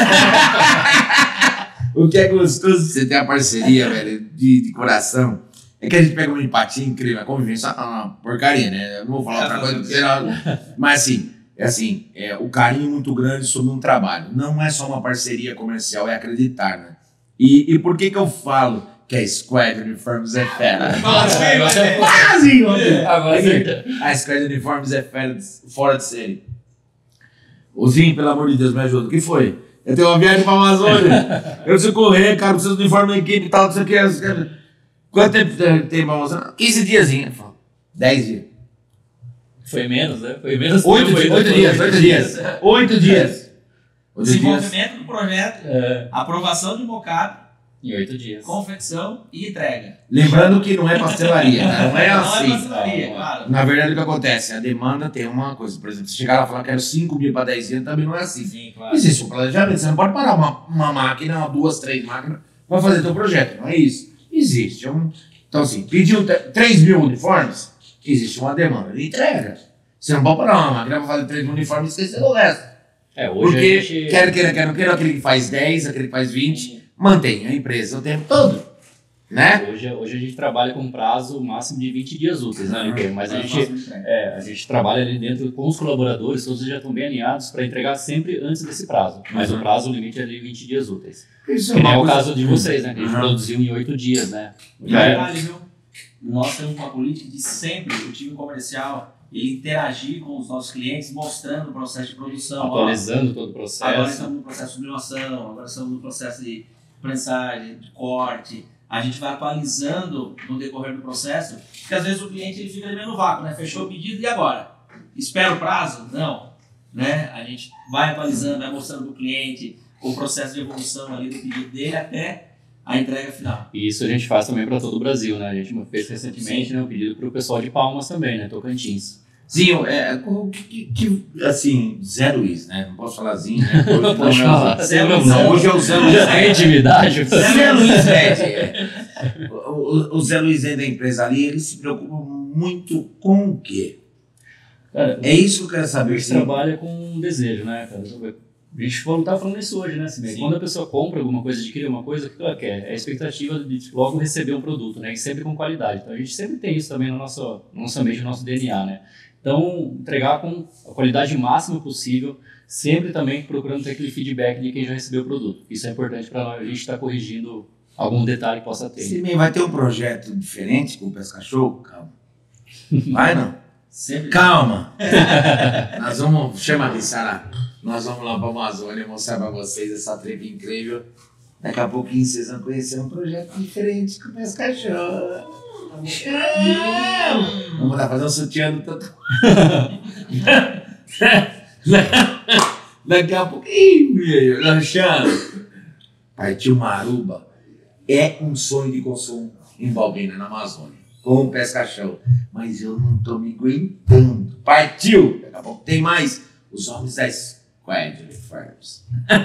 O que é gostoso de você ter a parceria, velho, de, de coração, é que a gente pega uma empatia incrível. A convivência é uma porcaria, né? Eu não vou falar outra coisa, porque não- mas assim, é assim, é o carinho muito grande sobre um trabalho. Não é só uma parceria comercial, é acreditar, né? E, e por que que eu falo que a Squad Uniformes é fera? Quase! Agora acerta. A Squad Uniformes é fera, de- fora de série. Ozinho, pelo amor de Deus, me ajuda. O que foi? Eu tenho uma viagem pra Amazônia. Eu preciso correr, cara, preciso de uniforme da equipe e tal, não sei o que. não sei o que. Quanto tempo tem tem pra Amazônia? quinze dias. dez dias. Foi menos, né? Foi menos Oito, tempo dias, ainda, oito foi dias, oito dias. Oito dias. Oito dias. Desenvolvimento do projeto, É, aprovação de mockup, em oito dias. confecção e entrega. Lembrando que não é pastelaria, né? Não é Não assim. é pastelaria, Não, claro. Na verdade, o que acontece? A demanda tem uma coisa. Por exemplo, se chegar lá e falar que quero cinco mil para dez anos, também não é assim. Sim, claro. Existe um planejamento. Você não pode parar uma, uma máquina, uma, duas, três máquinas para fazer teu projeto. Não é isso. Existe. É um... Então, assim, pediu três mil uniformes, existe uma demanda de entrega. Você não pode parar uma máquina para fazer três mil uniformes e esquecer do resto. É, hoje Porque a gente... quer queira, quer não queira, aquele que faz dez, aquele que faz vinte, mantém a empresa o tempo todo. Né? Hoje, hoje a gente trabalha com um prazo máximo de vinte dias úteis, né, Miquel? Mas a É, gente, máximo de entrega. é, a gente trabalha ali dentro com os colaboradores, todos já estão bem alinhados para entregar sempre antes desse prazo. Mas Uhum. o prazo limite é ali vinte dias úteis. Isso Que nem é o coisa- caso de vocês, né? Que a gente Uhum. produziu em oito dias, né? E Já é é- verdade, viu? Nós temos uma política de sempre, o time comercial, ele interagir com os nossos clientes, mostrando o processo de produção. Ó, atualizando todo o agora processo. estamos no processo de sublimação, agora estamos no processo de prensagem, de corte. A gente vai atualizando no decorrer do processo, porque às vezes o cliente ele fica ali meio no vácuo, né? Fechou o pedido e agora? Espera o prazo? Não. Né? A gente vai atualizando, vai mostrando para o cliente o processo de evolução ali do pedido dele até a entrega final. E isso a gente faz também para todo o Brasil, né? A gente fez recentemente, né, um pedido para o pessoal de Palmas também, né? Tocantins. Zinho, é, que, que, assim, Zé Luiz, né? Não posso falar Zinho, né? Hoje Não pode é o- falar. Zé Não, Luiz, Não, hoje é o Zé Luiz. Tem intimidade? Zé Luiz Ed. é. O, o, o Zé Luiz Ed da empresa ali, ele se preocupa muito com o quê? Cara, É isso que eu quero a saber. gente Sim. trabalha com um desejo, né, cara? A gente falou, tá falando isso hoje, né, Cimei? Sim. Quando a pessoa compra alguma coisa, adquire uma coisa, o que ela quer? É a expectativa de logo receber um produto, né? E sempre com qualidade. Então a gente sempre tem isso também no nosso, no nosso ambiente, no nosso D N A, né? Então, entregar com a qualidade máxima possível, sempre também procurando ter aquele feedback de quem já recebeu o produto. Isso é importante para a gente estar corrigindo algum detalhe que possa ter. Sim, vai ter um projeto diferente com o Pesca Show? Calma. Vai não? Sempre. Calma. Nós vamos, chama aqui, Sara. Nós vamos lá para a Amazônia mostrar para vocês essa trip incrível. Daqui a pouquinho vocês vão conhecer um projeto diferente com o Pesca Show. Chama! Vamos lá fazer um sutiã do Tatu. Daqui a pouquinho, meu, lanchando. Partiu Maruba é um sonho de consumo em Balbina, na Amazônia, com o Pesca Show. Mas eu não tô me aguentando. Partiu! Daqui a pouco tem mais. Os homens da Squad Farms.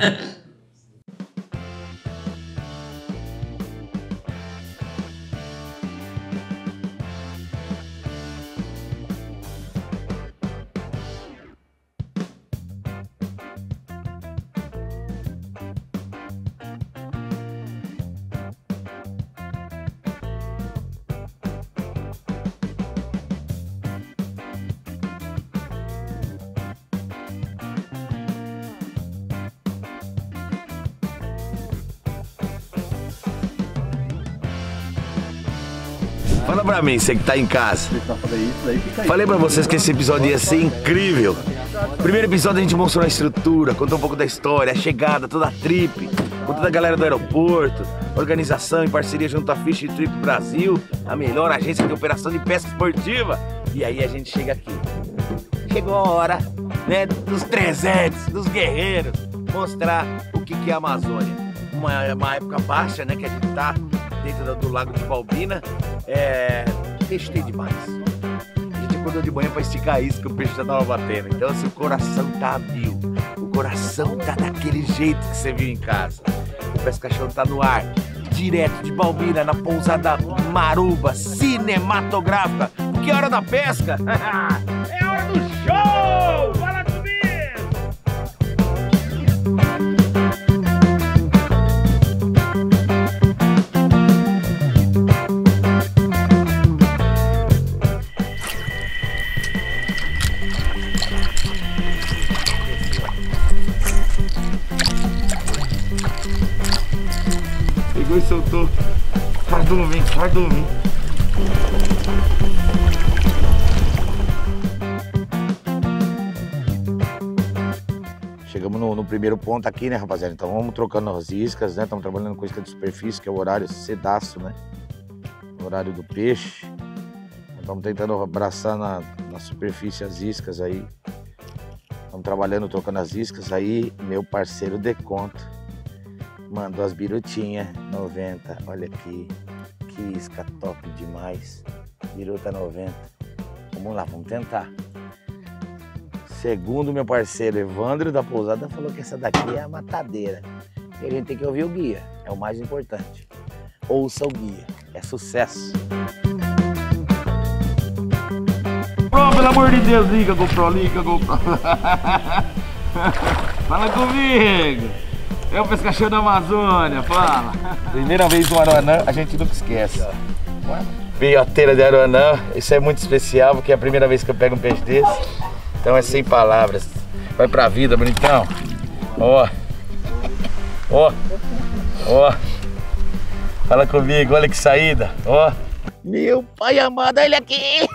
Fala pra mim, você que tá em casa. Falei pra vocês que esse episódio ia ser incrível. Primeiro episódio a gente mostrou a estrutura, contou um pouco da história, a chegada, toda a trip, com toda a galera do aeroporto, organização em parceria junto à Fish Trip Brasil, a melhor agência de operação de pesca esportiva. E aí a gente chega aqui. Chegou a hora, né, dos trezentos, dos guerreiros, mostrar o que que é a Amazônia. Uma, uma época baixa, né, que a gente tá dentro do, do Lago de Balbina. É... Peixe tem demais. A gente acordou de manhã pra esticar isso, que o peixe já tava batendo. Então, assim, o coração tá a mil. O coração tá daquele jeito que você viu em casa. O Pesca Show tá no ar, direto de Balbina, na pousada Maruba, cinematográfica. Porque é hora da pesca. É hora do show! Fala comigo! Pegou e soltou. Cardume, cardume. Chegamos no, no primeiro ponto aqui, né, rapaziada? Então vamos trocando as iscas, né? Estamos trabalhando com isca de superfície, que é o horário cedaço, né? O horário do peixe. Estamos tentando abraçar na, na superfície as iscas aí. Estamos trabalhando, trocando as iscas. Aí meu parceiro Deconto mandou as birutinhas noventa. Olha aqui, que isca top demais. Biruta noventa. Vamos lá, vamos tentar. Segundo meu parceiro Evandro da Pousada falou que essa daqui é a matadeira. E a gente tem que ouvir o guia, é o mais importante. Ouça o guia, é sucesso. Oh, pelo amor de Deus, liga GoPro, liga GoPro. Fala comigo. É o pescachão da Amazônia, fala. Primeira vez no Aruanã, a gente nunca esquece. Peioteira de Aruanã, isso é muito especial, porque é a primeira vez que eu pego um peixe desse. Então é sem palavras. Vai pra vida, bonitão. Ó. Ó. Ó. Fala comigo, olha que saída. Ó. Meu pai amado, olha aqui.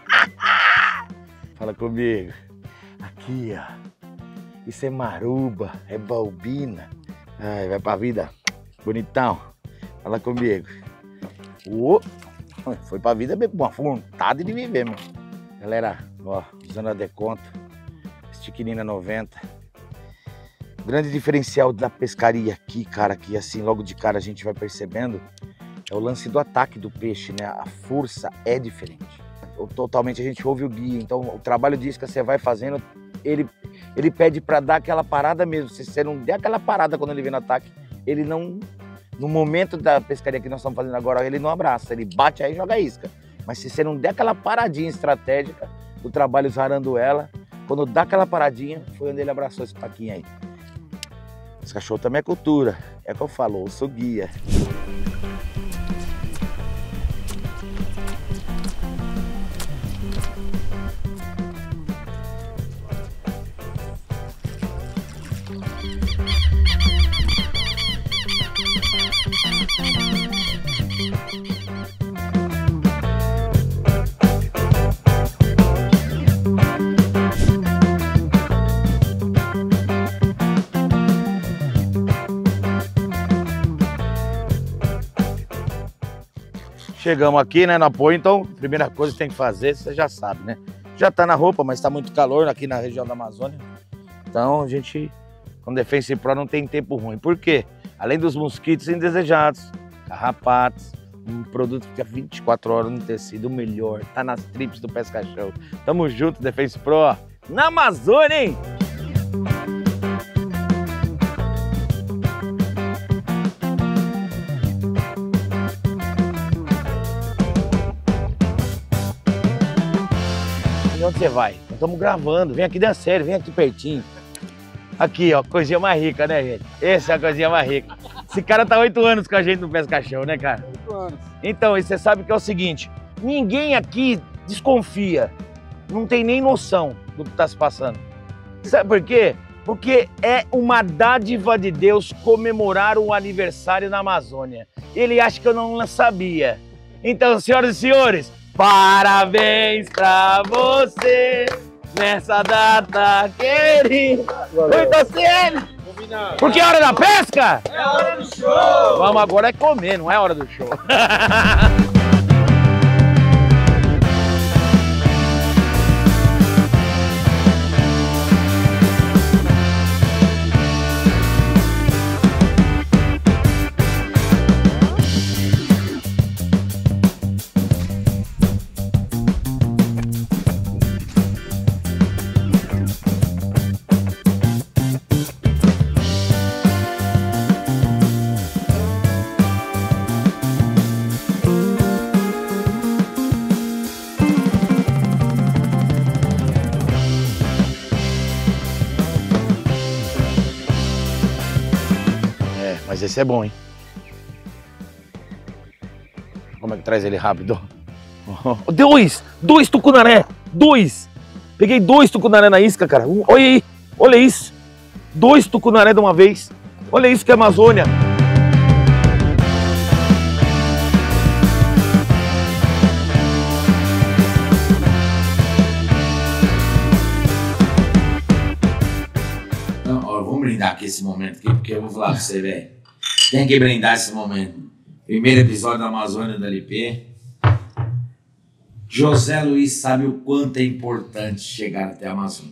Fala comigo. Aqui, ó. Isso é maruba, é balbina. Ai, vai pra vida. Bonitão. Fala comigo. Ô. Foi pra vida com uma vontade de viver, meu. Galera, ó, usando a Deconto, estiquinina noventa. Grande diferencial da pescaria aqui, cara, que assim, logo de cara a gente vai percebendo, é o lance do ataque do peixe, né? A força é diferente. Totalmente a gente ouve o guia, então o trabalho de isca você vai fazendo, ele, ele pede pra dar aquela parada mesmo. Se você não der aquela parada quando ele vem no ataque, ele não... No momento da pescaria que nós estamos fazendo agora, ele não abraça, ele bate aí e joga a isca. Mas se você não der aquela paradinha estratégica do trabalho zarando ela, quando dá aquela paradinha, foi onde ele abraçou esse paquinho aí. Esse cachorro também é cultura, é o que eu falo, eu sou guia. Chegamos aqui, né, no apoio, então, primeira coisa que tem que fazer, você já sabe, né? Já tá na roupa, mas tá muito calor aqui na região da Amazônia. Então, a gente, com Defense Pro, não tem tempo ruim. Por quê? Além dos mosquitos indesejados, carrapatos, um produto que fica vinte e quatro horas no tecido, o melhor, tá nas trips do Pescachão. Tamo junto, Defense Pro, na Amazônia, hein? Onde você vai? Nós estamos gravando, vem aqui da série, vem aqui pertinho. Aqui, ó, coisinha mais rica, né, gente? Essa é a coisinha mais rica. Esse cara tá oito anos com a gente no Pescachão, né, cara? Oito anos. Então, e você sabe que é o seguinte, ninguém aqui desconfia, não tem nem noção do que tá se passando. Sabe por quê? Porque é uma dádiva de Deus comemorar um aniversário na Amazônia. Ele acha que eu não sabia. Então, senhoras e senhores, parabéns pra você nessa data querida. Muita sério. Porque é hora da pesca? É hora do show. Vamos agora é comer, não é hora do show. Mas esse é bom, hein? Como é que traz ele rápido? Dois! Dois tucunaré! Dois! Peguei dois tucunaré na isca, cara. Olha aí! Olha isso! Dois tucunaré de uma vez. Olha isso que é Amazônia. Então, ó, vamos brindar aqui esse momento aqui, porque eu vou falar pra você, velho. Tem que brindar esse momento. Primeiro episódio da Amazônia da L P. José Luiz sabe o quanto é importante chegar até a Amazônia.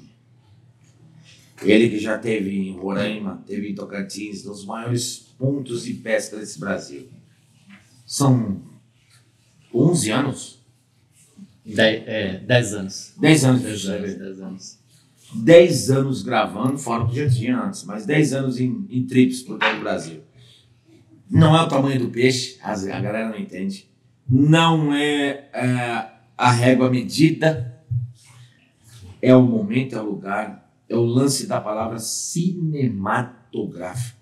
Ele que já esteve em Roraima, teve em Tocantins, nos maiores pontos de pesca desse Brasil. São onze anos? Dez, é, dez anos. dez anos. dez anos, dez anos. dez anos gravando, fora o que já tinha antes, mas dez anos em, em trips por todo o Brasil. Não é o tamanho do peixe, a, a galera não entende. Não é, é a régua medida, é o momento, é o lugar, é o lance da palavra cinematográfico.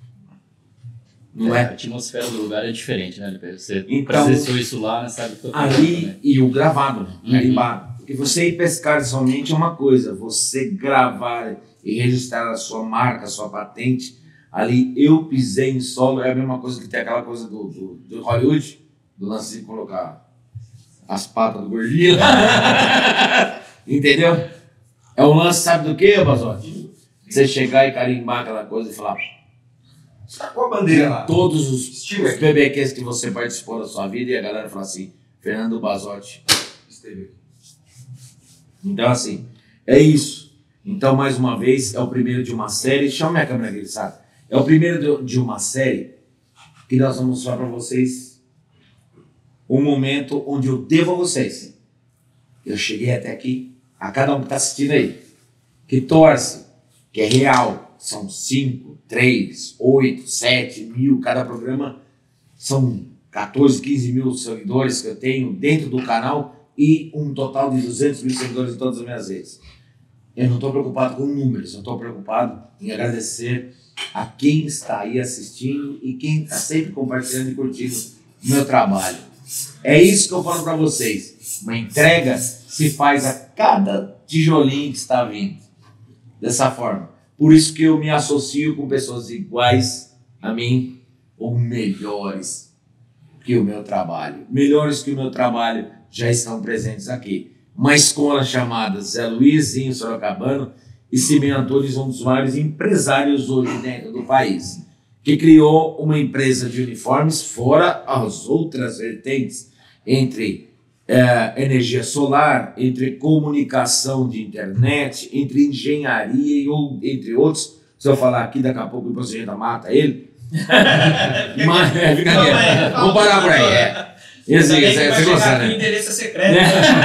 Não é, é? A atmosfera do lugar é diferente, né? Você então, presenciou isso lá, né? Sabe o que eu tô falando, ali, né? e o gravado, né? Uhum. Carimbado. Porque você ir pescar somente é uma coisa, você gravar e registrar a sua marca, a sua patente, ali eu pisei em solo, é a mesma coisa que tem aquela coisa do, do, do Hollywood, do lance de colocar as patas do gordinho. Entendeu? É um lance, sabe do que, Basotti? Você chegar e carimbar aquela coisa e falar... Qual a bandeira lá? Todos os, os B B Qs que você participou da sua vida e a galera fala assim, Fernando Basotti esteve aqui. Então, assim, é isso. Então, mais uma vez, é o primeiro de uma série. Chama minha câmera aqui, sabe? É o primeiro de uma série que nós vamos mostrar para vocês um momento onde eu devo a vocês. Eu cheguei até aqui, a cada um que está assistindo aí, que torce, que é real. São cinco, três, oito, sete mil, cada programa são quatorze, quinze mil seguidores que eu tenho dentro do canal e um total de duzentos mil seguidores em todas as minhas redes. Eu não estou preocupado com números, eu estou preocupado em agradecer a quem está aí assistindo e quem está sempre compartilhando e curtindo o meu trabalho. É isso que eu falo para vocês. Uma entrega se faz a cada tijolinho que está vindo. Dessa forma. Por isso que eu me associo com pessoas iguais a mim ou melhores que o meu trabalho. Melhores que o meu trabalho já estão presentes aqui. Uma escola chamada Zé Luizinho Sorocabano e Simeão Antunes, um dos maiores empresários hoje dentro do país, que criou uma empresa de uniformes fora as outras vertentes, entre é, energia solar, entre comunicação de internet, entre engenharia e ou, entre outros. Se eu falar aqui, daqui a pouco o presidente mata ele. Mas, é, fica aqui. Vamos parar por aí. É. Esse, esse, esse, você gosta, né? O endereço é secreto.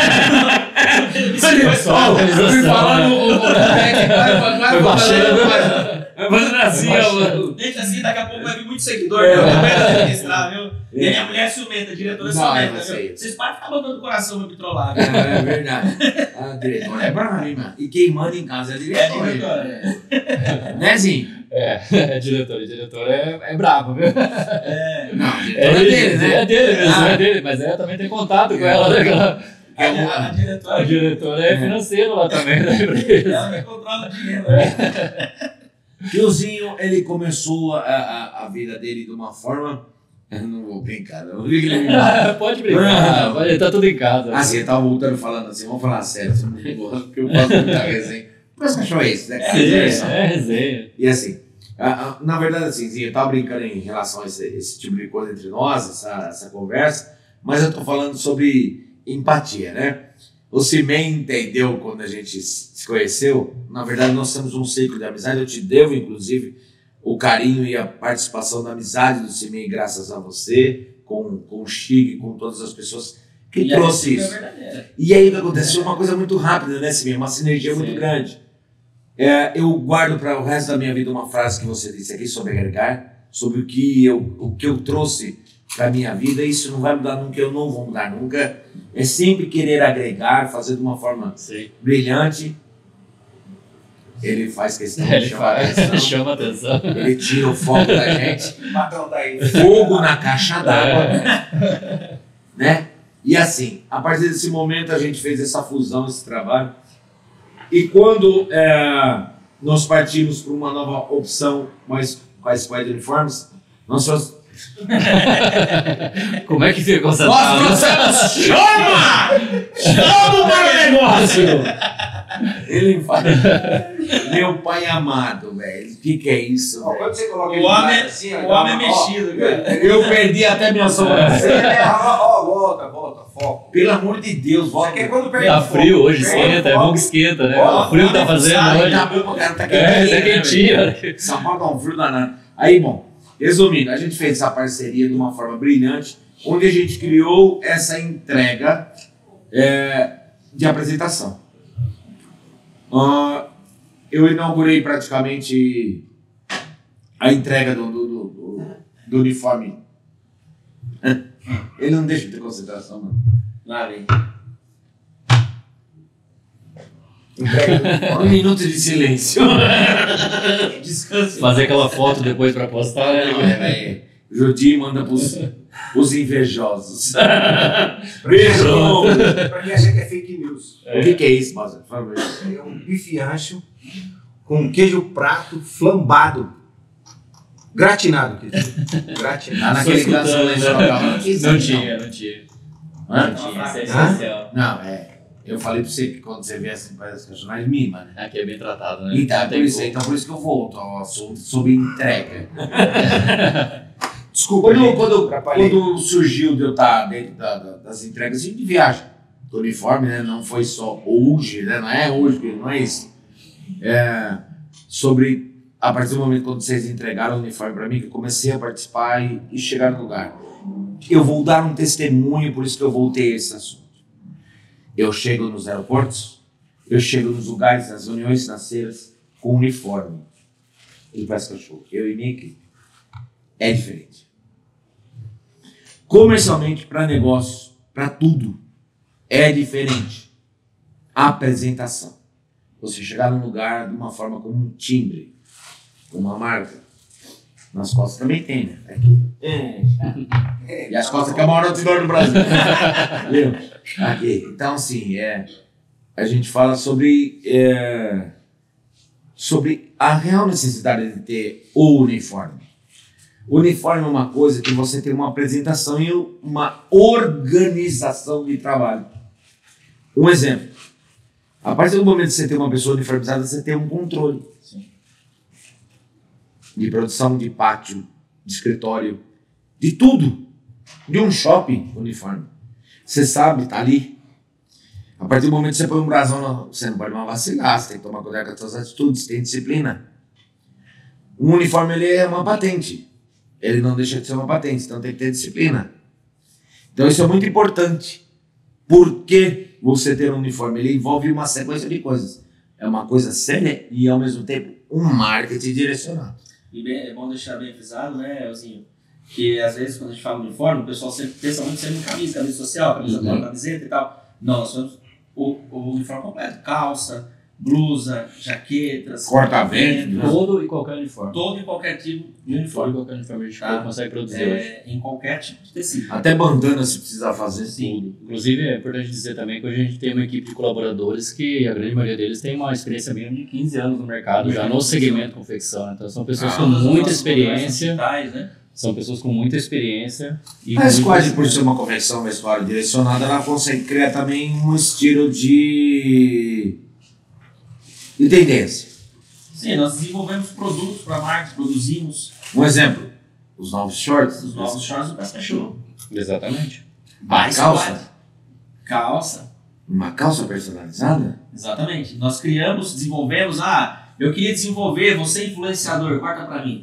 Olha só, eu fui falando o vai baixando. Vai fazendo assim, ó. Deixa assim, daqui a pouco vai vir muito seguidor. Não vai administrar, viu? E a minha mulher é ciumenta, a diretora é ciumenta. Vocês podem ficar mandando coração pra me trollar. É verdade. A diretora é brava, mano. E quem manda em casa é a diretora. Né, Zinho? É, é diretor, diretor é, é brabo, viu? É, não, é, é dele, né? É dele mesmo, ah. é dele, mas ela também tem contato com ela, né? Ela, a, a diretora, a diretora é, é financeira lá também da empresa. Ela que controla o dinheiro. Né? Que o Zinho, ele começou a, a, a vida dele de uma forma... Eu não vou brincar, não. Pode brincar, pode, tá tudo em casa. Assim, eu tava voltando falando assim, vamos falar sério, porque eu faço muita resenha. Mas que cachorro é esse, né? É resenha, é resenha. E assim, a, a, na verdade, assim, eu tava brincando em relação a esse, esse tipo de coisa entre nós, essa, essa conversa, mas eu tô falando sobre empatia, né? O Cimei entendeu quando a gente se conheceu. Na verdade, nós temos um ciclo de amizade. Eu te devo, inclusive, o carinho e a participação da amizade do Cimei, graças a você, com, com o Chico, com todas as pessoas que e trouxe isso. É e aí o que aconteceu? Uma coisa muito rápida, né, Cimei? Uma sinergia Sim. muito grande. É, eu guardo para o resto da minha vida uma frase que você disse aqui sobre agregar, sobre o que eu, o que eu trouxe para a minha vida. Isso não vai mudar nunca, eu não vou mudar nunca. É sempre querer agregar, fazer de uma forma Sim. brilhante. Ele faz questão de chamar a atenção. Chama atenção. Ele tira o foco da gente. Fogo na caixa d'água. Né? E assim, a partir desse momento a gente fez essa fusão, esse trabalho. E quando é, nós partimos para uma nova opção mais, com a Squad Uniformes, nós trouxemos... Como é que ficou essa Nós trouxemos... Chama! Chama para o negócio! Ele fala... Meu pai amado, velho. O que, que é isso, velho? Quando você coloca o homem, assim, o homem é mexido, cara. Eu perdi até minha sobrancelha. Ó, volta, volta. foco. Pelo amor de Deus, volta. Porque quando perde Tá o foco, frio hoje, perde esquenta, o é bom foco. que esquenta, né? Ó, O frio que tá fazendo sabe, hoje. Tá bom, cara, tá É, quentinho, tá né, quentinho. velho? São Paulo tá um frio danado. Aí, bom, resumindo, a gente fez essa parceria de uma forma brilhante, onde a gente criou essa entrega é, de apresentação. Uh, eu inaugurei praticamente a entrega do, do, do, do uniforme. Ele não deixa de ter concentração, mano. Lá vem. Um minuto de silêncio. Descanse. Fazer aquela foto depois pra postar, Não, né? é, é. Jodi manda pros, pros invejosos. Beijo! Pra quem acha que é fake news. O que, que é isso, Moza? Por favor. É um bife ancho com queijo prato flambado. Gratinado, quer dizer. Gratinado. Lá naquele canção em Sorocaba não tinha isso. Não não. tinha, não tinha. Hã? Não tinha, isso é Hã? essencial. Não, é. Eu falei pra você que quando você viesse para as personagens, mima, né? Aqui é bem tratado, né? Então, Não por tem isso, como. então por isso que eu volto ao assunto sobre entrega. Desculpa, Quando, gente, quando, atrapalhei. quando surgiu de eu estar dentro da- da- das entregas, a gente viaja. Do uniforme, né? Não foi só hoje, né? Não é hoje, não é isso. É sobre, a partir do momento quando vocês entregaram o uniforme para mim, que eu comecei a participar e, e chegar no lugar. Eu vou dar um testemunho, por isso que eu voltei a esse assunto. Eu chego nos aeroportos, eu chego nos lugares, nas reuniões financeiras, com uniforme. Ele parece cachorro. Eu e minha equipe. É diferente. Comercialmente, para negócio, para tudo, é diferente. A apresentação. Você chegar num lugar de uma forma como um timbre, com uma marca. Nas costas também tem, né? Aqui. E as costas que é o maior outdoor do Brasil. Viu? Aqui. Então, assim, é, a gente fala sobre, é, sobre a real necessidade de ter o uniforme. O uniforme é uma coisa que você tem uma apresentação e uma organização de trabalho. Um exemplo. A partir do momento que você tem uma pessoa uniformizada, você tem um controle. Sim. De produção, de pátio, de escritório, de tudo. De um shopping uniforme. Você sabe, tá ali. A partir do momento que você põe um brasão, no- você não pode mais vacilar, você tem que tomar cuidado com as suas atitudes, tem disciplina. Um uniforme ele é uma patente. Ele não deixa de ser uma patente, então tem que ter disciplina. Então isso é muito importante. Porque você ter um uniforme, ele envolve uma sequência de coisas. É uma coisa séria e ao mesmo tempo um marketing direcionado. E bem, é bom deixar bem frisado, né, Elzinho? Que às vezes quando a gente fala uniforme, o pessoal sempre pensa muito sempre em camisa, camisa social, camisa Uhum. camiseta e tal. Não, nós somos o, o uniforme completo. Calça, blusa, jaquetas, Corta-vento, corta-vento, Todo e qualquer uniforme. todo e qualquer tipo de Todo e uniforme. qualquer uniforme a gente Tá. consegue produzir hoje. É, em qualquer tipo de tecido. Até bandana se precisar fazer. Sim. Inclusive, é importante dizer também que hoje a gente tem uma equipe de colaboradores que a grande maioria deles tem uma experiência mínima de quinze anos no mercado, já no segmento confecção. Né? Então, são pessoas Ah, com Todas as muita nossas experiência, digitais, né? são pessoas com muita experiência. E Mas muito quase por conhecimento. ser uma confecção vestuário direcionada, ela consegue criar também um estilo de, de tendência. Sim, nós desenvolvemos produtos para marcas, produzimos Um exemplo, os novos shorts. os novos shorts do Pesca Show. Exatamente. A calça. Squad. Calça. Uma calça personalizada? Exatamente. Nós criamos, desenvolvemos. Ah, eu queria desenvolver, você é influenciador, corta pra mim.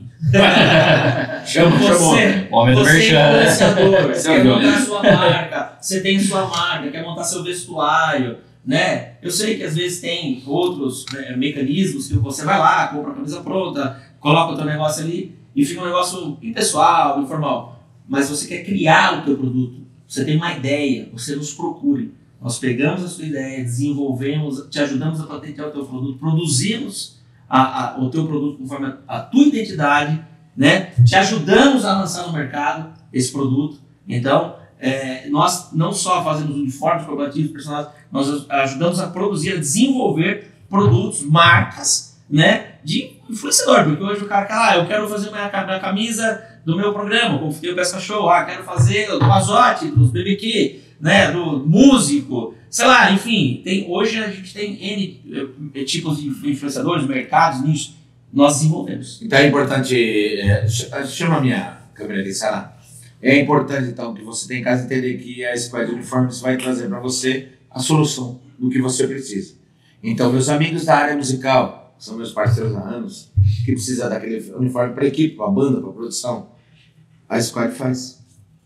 Chama, Você, Homem do você é merchan. influenciador, Você quer viu, montar né? sua marca, você tem sua marca, quer montar seu vestuário, né? Eu sei que às vezes tem outros né, mecanismos que você vai lá, compra a camisa pronta, coloca o teu negócio ali e fica um negócio impessoal, informal. Mas você quer criar o teu produto, você tem uma ideia, você nos procure. Nós pegamos a sua ideia, desenvolvemos, te ajudamos a patentear o teu produto, produzimos a, a, o teu produto conforme a, a tua identidade, né? Te ajudamos a lançar no mercado esse produto. Então, é, nós não só fazemos uniformes corporativos, personalizados, nós ajudamos a produzir, a desenvolver produtos, marcas, né? De influenciador, porque hoje o cara fala, ah, eu quero fazer minha, minha camisa do meu programa, como fiquei o Pesca Show, ah, quero fazer do Basotti, dos B B Q, né, do músico, sei lá, enfim, tem, hoje a gente tem N eh, tipos de influenciadores, mercados, nichos, nós desenvolvemos. Então é importante. É, ch- chama a minha câmera aqui, Sara. É importante, então, que você tenha em casa entender que a Squad Uniformes vai trazer para você a solução do que você precisa. Então, meus amigos da área musical, que são meus parceiros há anos, que precisa daquele uniforme para a equipe, para a banda, para a produção, a Squad faz.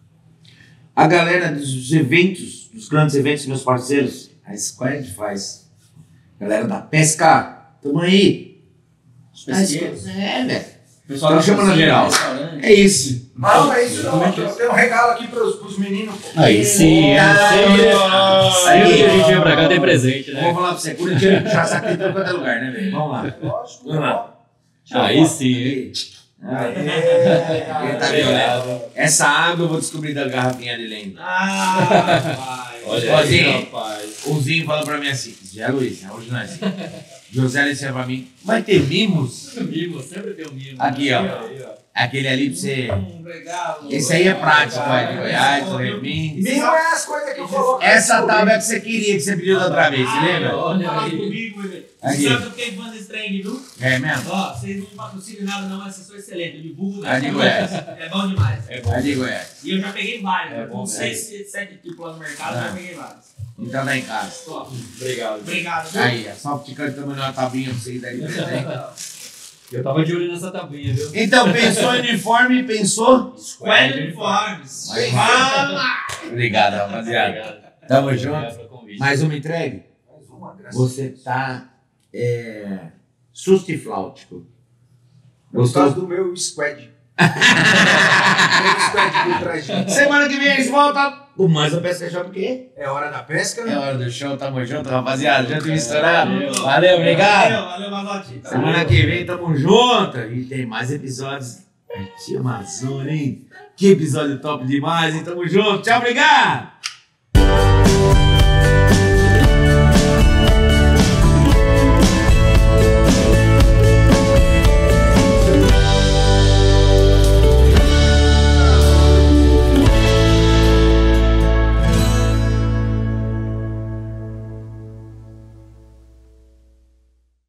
A galera dos eventos, dos grandes eventos, meus parceiros, a Squad faz. Galera da pesca, tamo aí. Os pesqueiros. É, velho. Pessoal Então chama na geral. É isso. Não, não é isso não. Eu tenho um regalo aqui pros, pros meninos. Pô. Aí sim, Ah, sempre, ah, sempre que a gente ah, vem pra cá tem presente, né? Vou falar pra você, Curitiba já sabe que tem em qualquer lugar, né, velho? Vamos lá. Lógico. Vamos lá. Aí sim. Aí. Aê, Ele tá violento. Essa água eu vou descobrir da garrafinha de lenda. Ah, rapaz. Olha Ó, aí, Zinho, rapaz. o Zinho falou pra mim assim, Zé Luiz, hoje não é assim. José disse pra mim, vai ter mimos? Mimo, sempre tem um mimo. Aqui, ó. Aí, ó. Aquele ali pra você... Um regalo. Esse aí é prático, ó, de Goiás, o Remin. Mimo é as coisas que eu coloco. Essa tábua é que você queria, que você pediu da outra vez, você lembra? Olha Fala aí. comigo, velho. Aqui. Sabe do que é fã desse trem, viu? É mesmo? Ó, vocês não patrocinam nada não, mas vocês são excelentes. Eu divulgo, A né? de Goiás. É bom demais. É bom. A de Goiás. E eu já peguei vários. É né? bom, Com né? seis, sete tipos lá no mercado, eu Ah. já peguei vários. Então tá em casa. Top. Obrigado. Obrigado, viu? Aí, a Softcard também deu uma tabinha pra vocês darem presente. Eu tava de olho nessa tabuinha, viu? Então, pensou em uniforme, pensou? Squad Uniformes. Vai. Vamos! Obrigado, rapaziada. Tamo Obrigado junto. pelo convite. Mais uma entregue? Mais uma, graças Você tá é, sustifláutico. Por causa Gostou? do meu squad. Meu squad por trás de mim. Semana que vem a gente volta. O Mais a Pesca Shop o quê? É hora da pesca. É hora do show, tamo junto, rapaziada. Já tem misturado. Valeu. Valeu, obrigado. Valeu, valeu, Mazotti. Semana que vem tamo junto. E tem mais episódios. Tia Amazônia, hein? Que episódio top demais, hein? Tamo junto. Tchau, obrigado.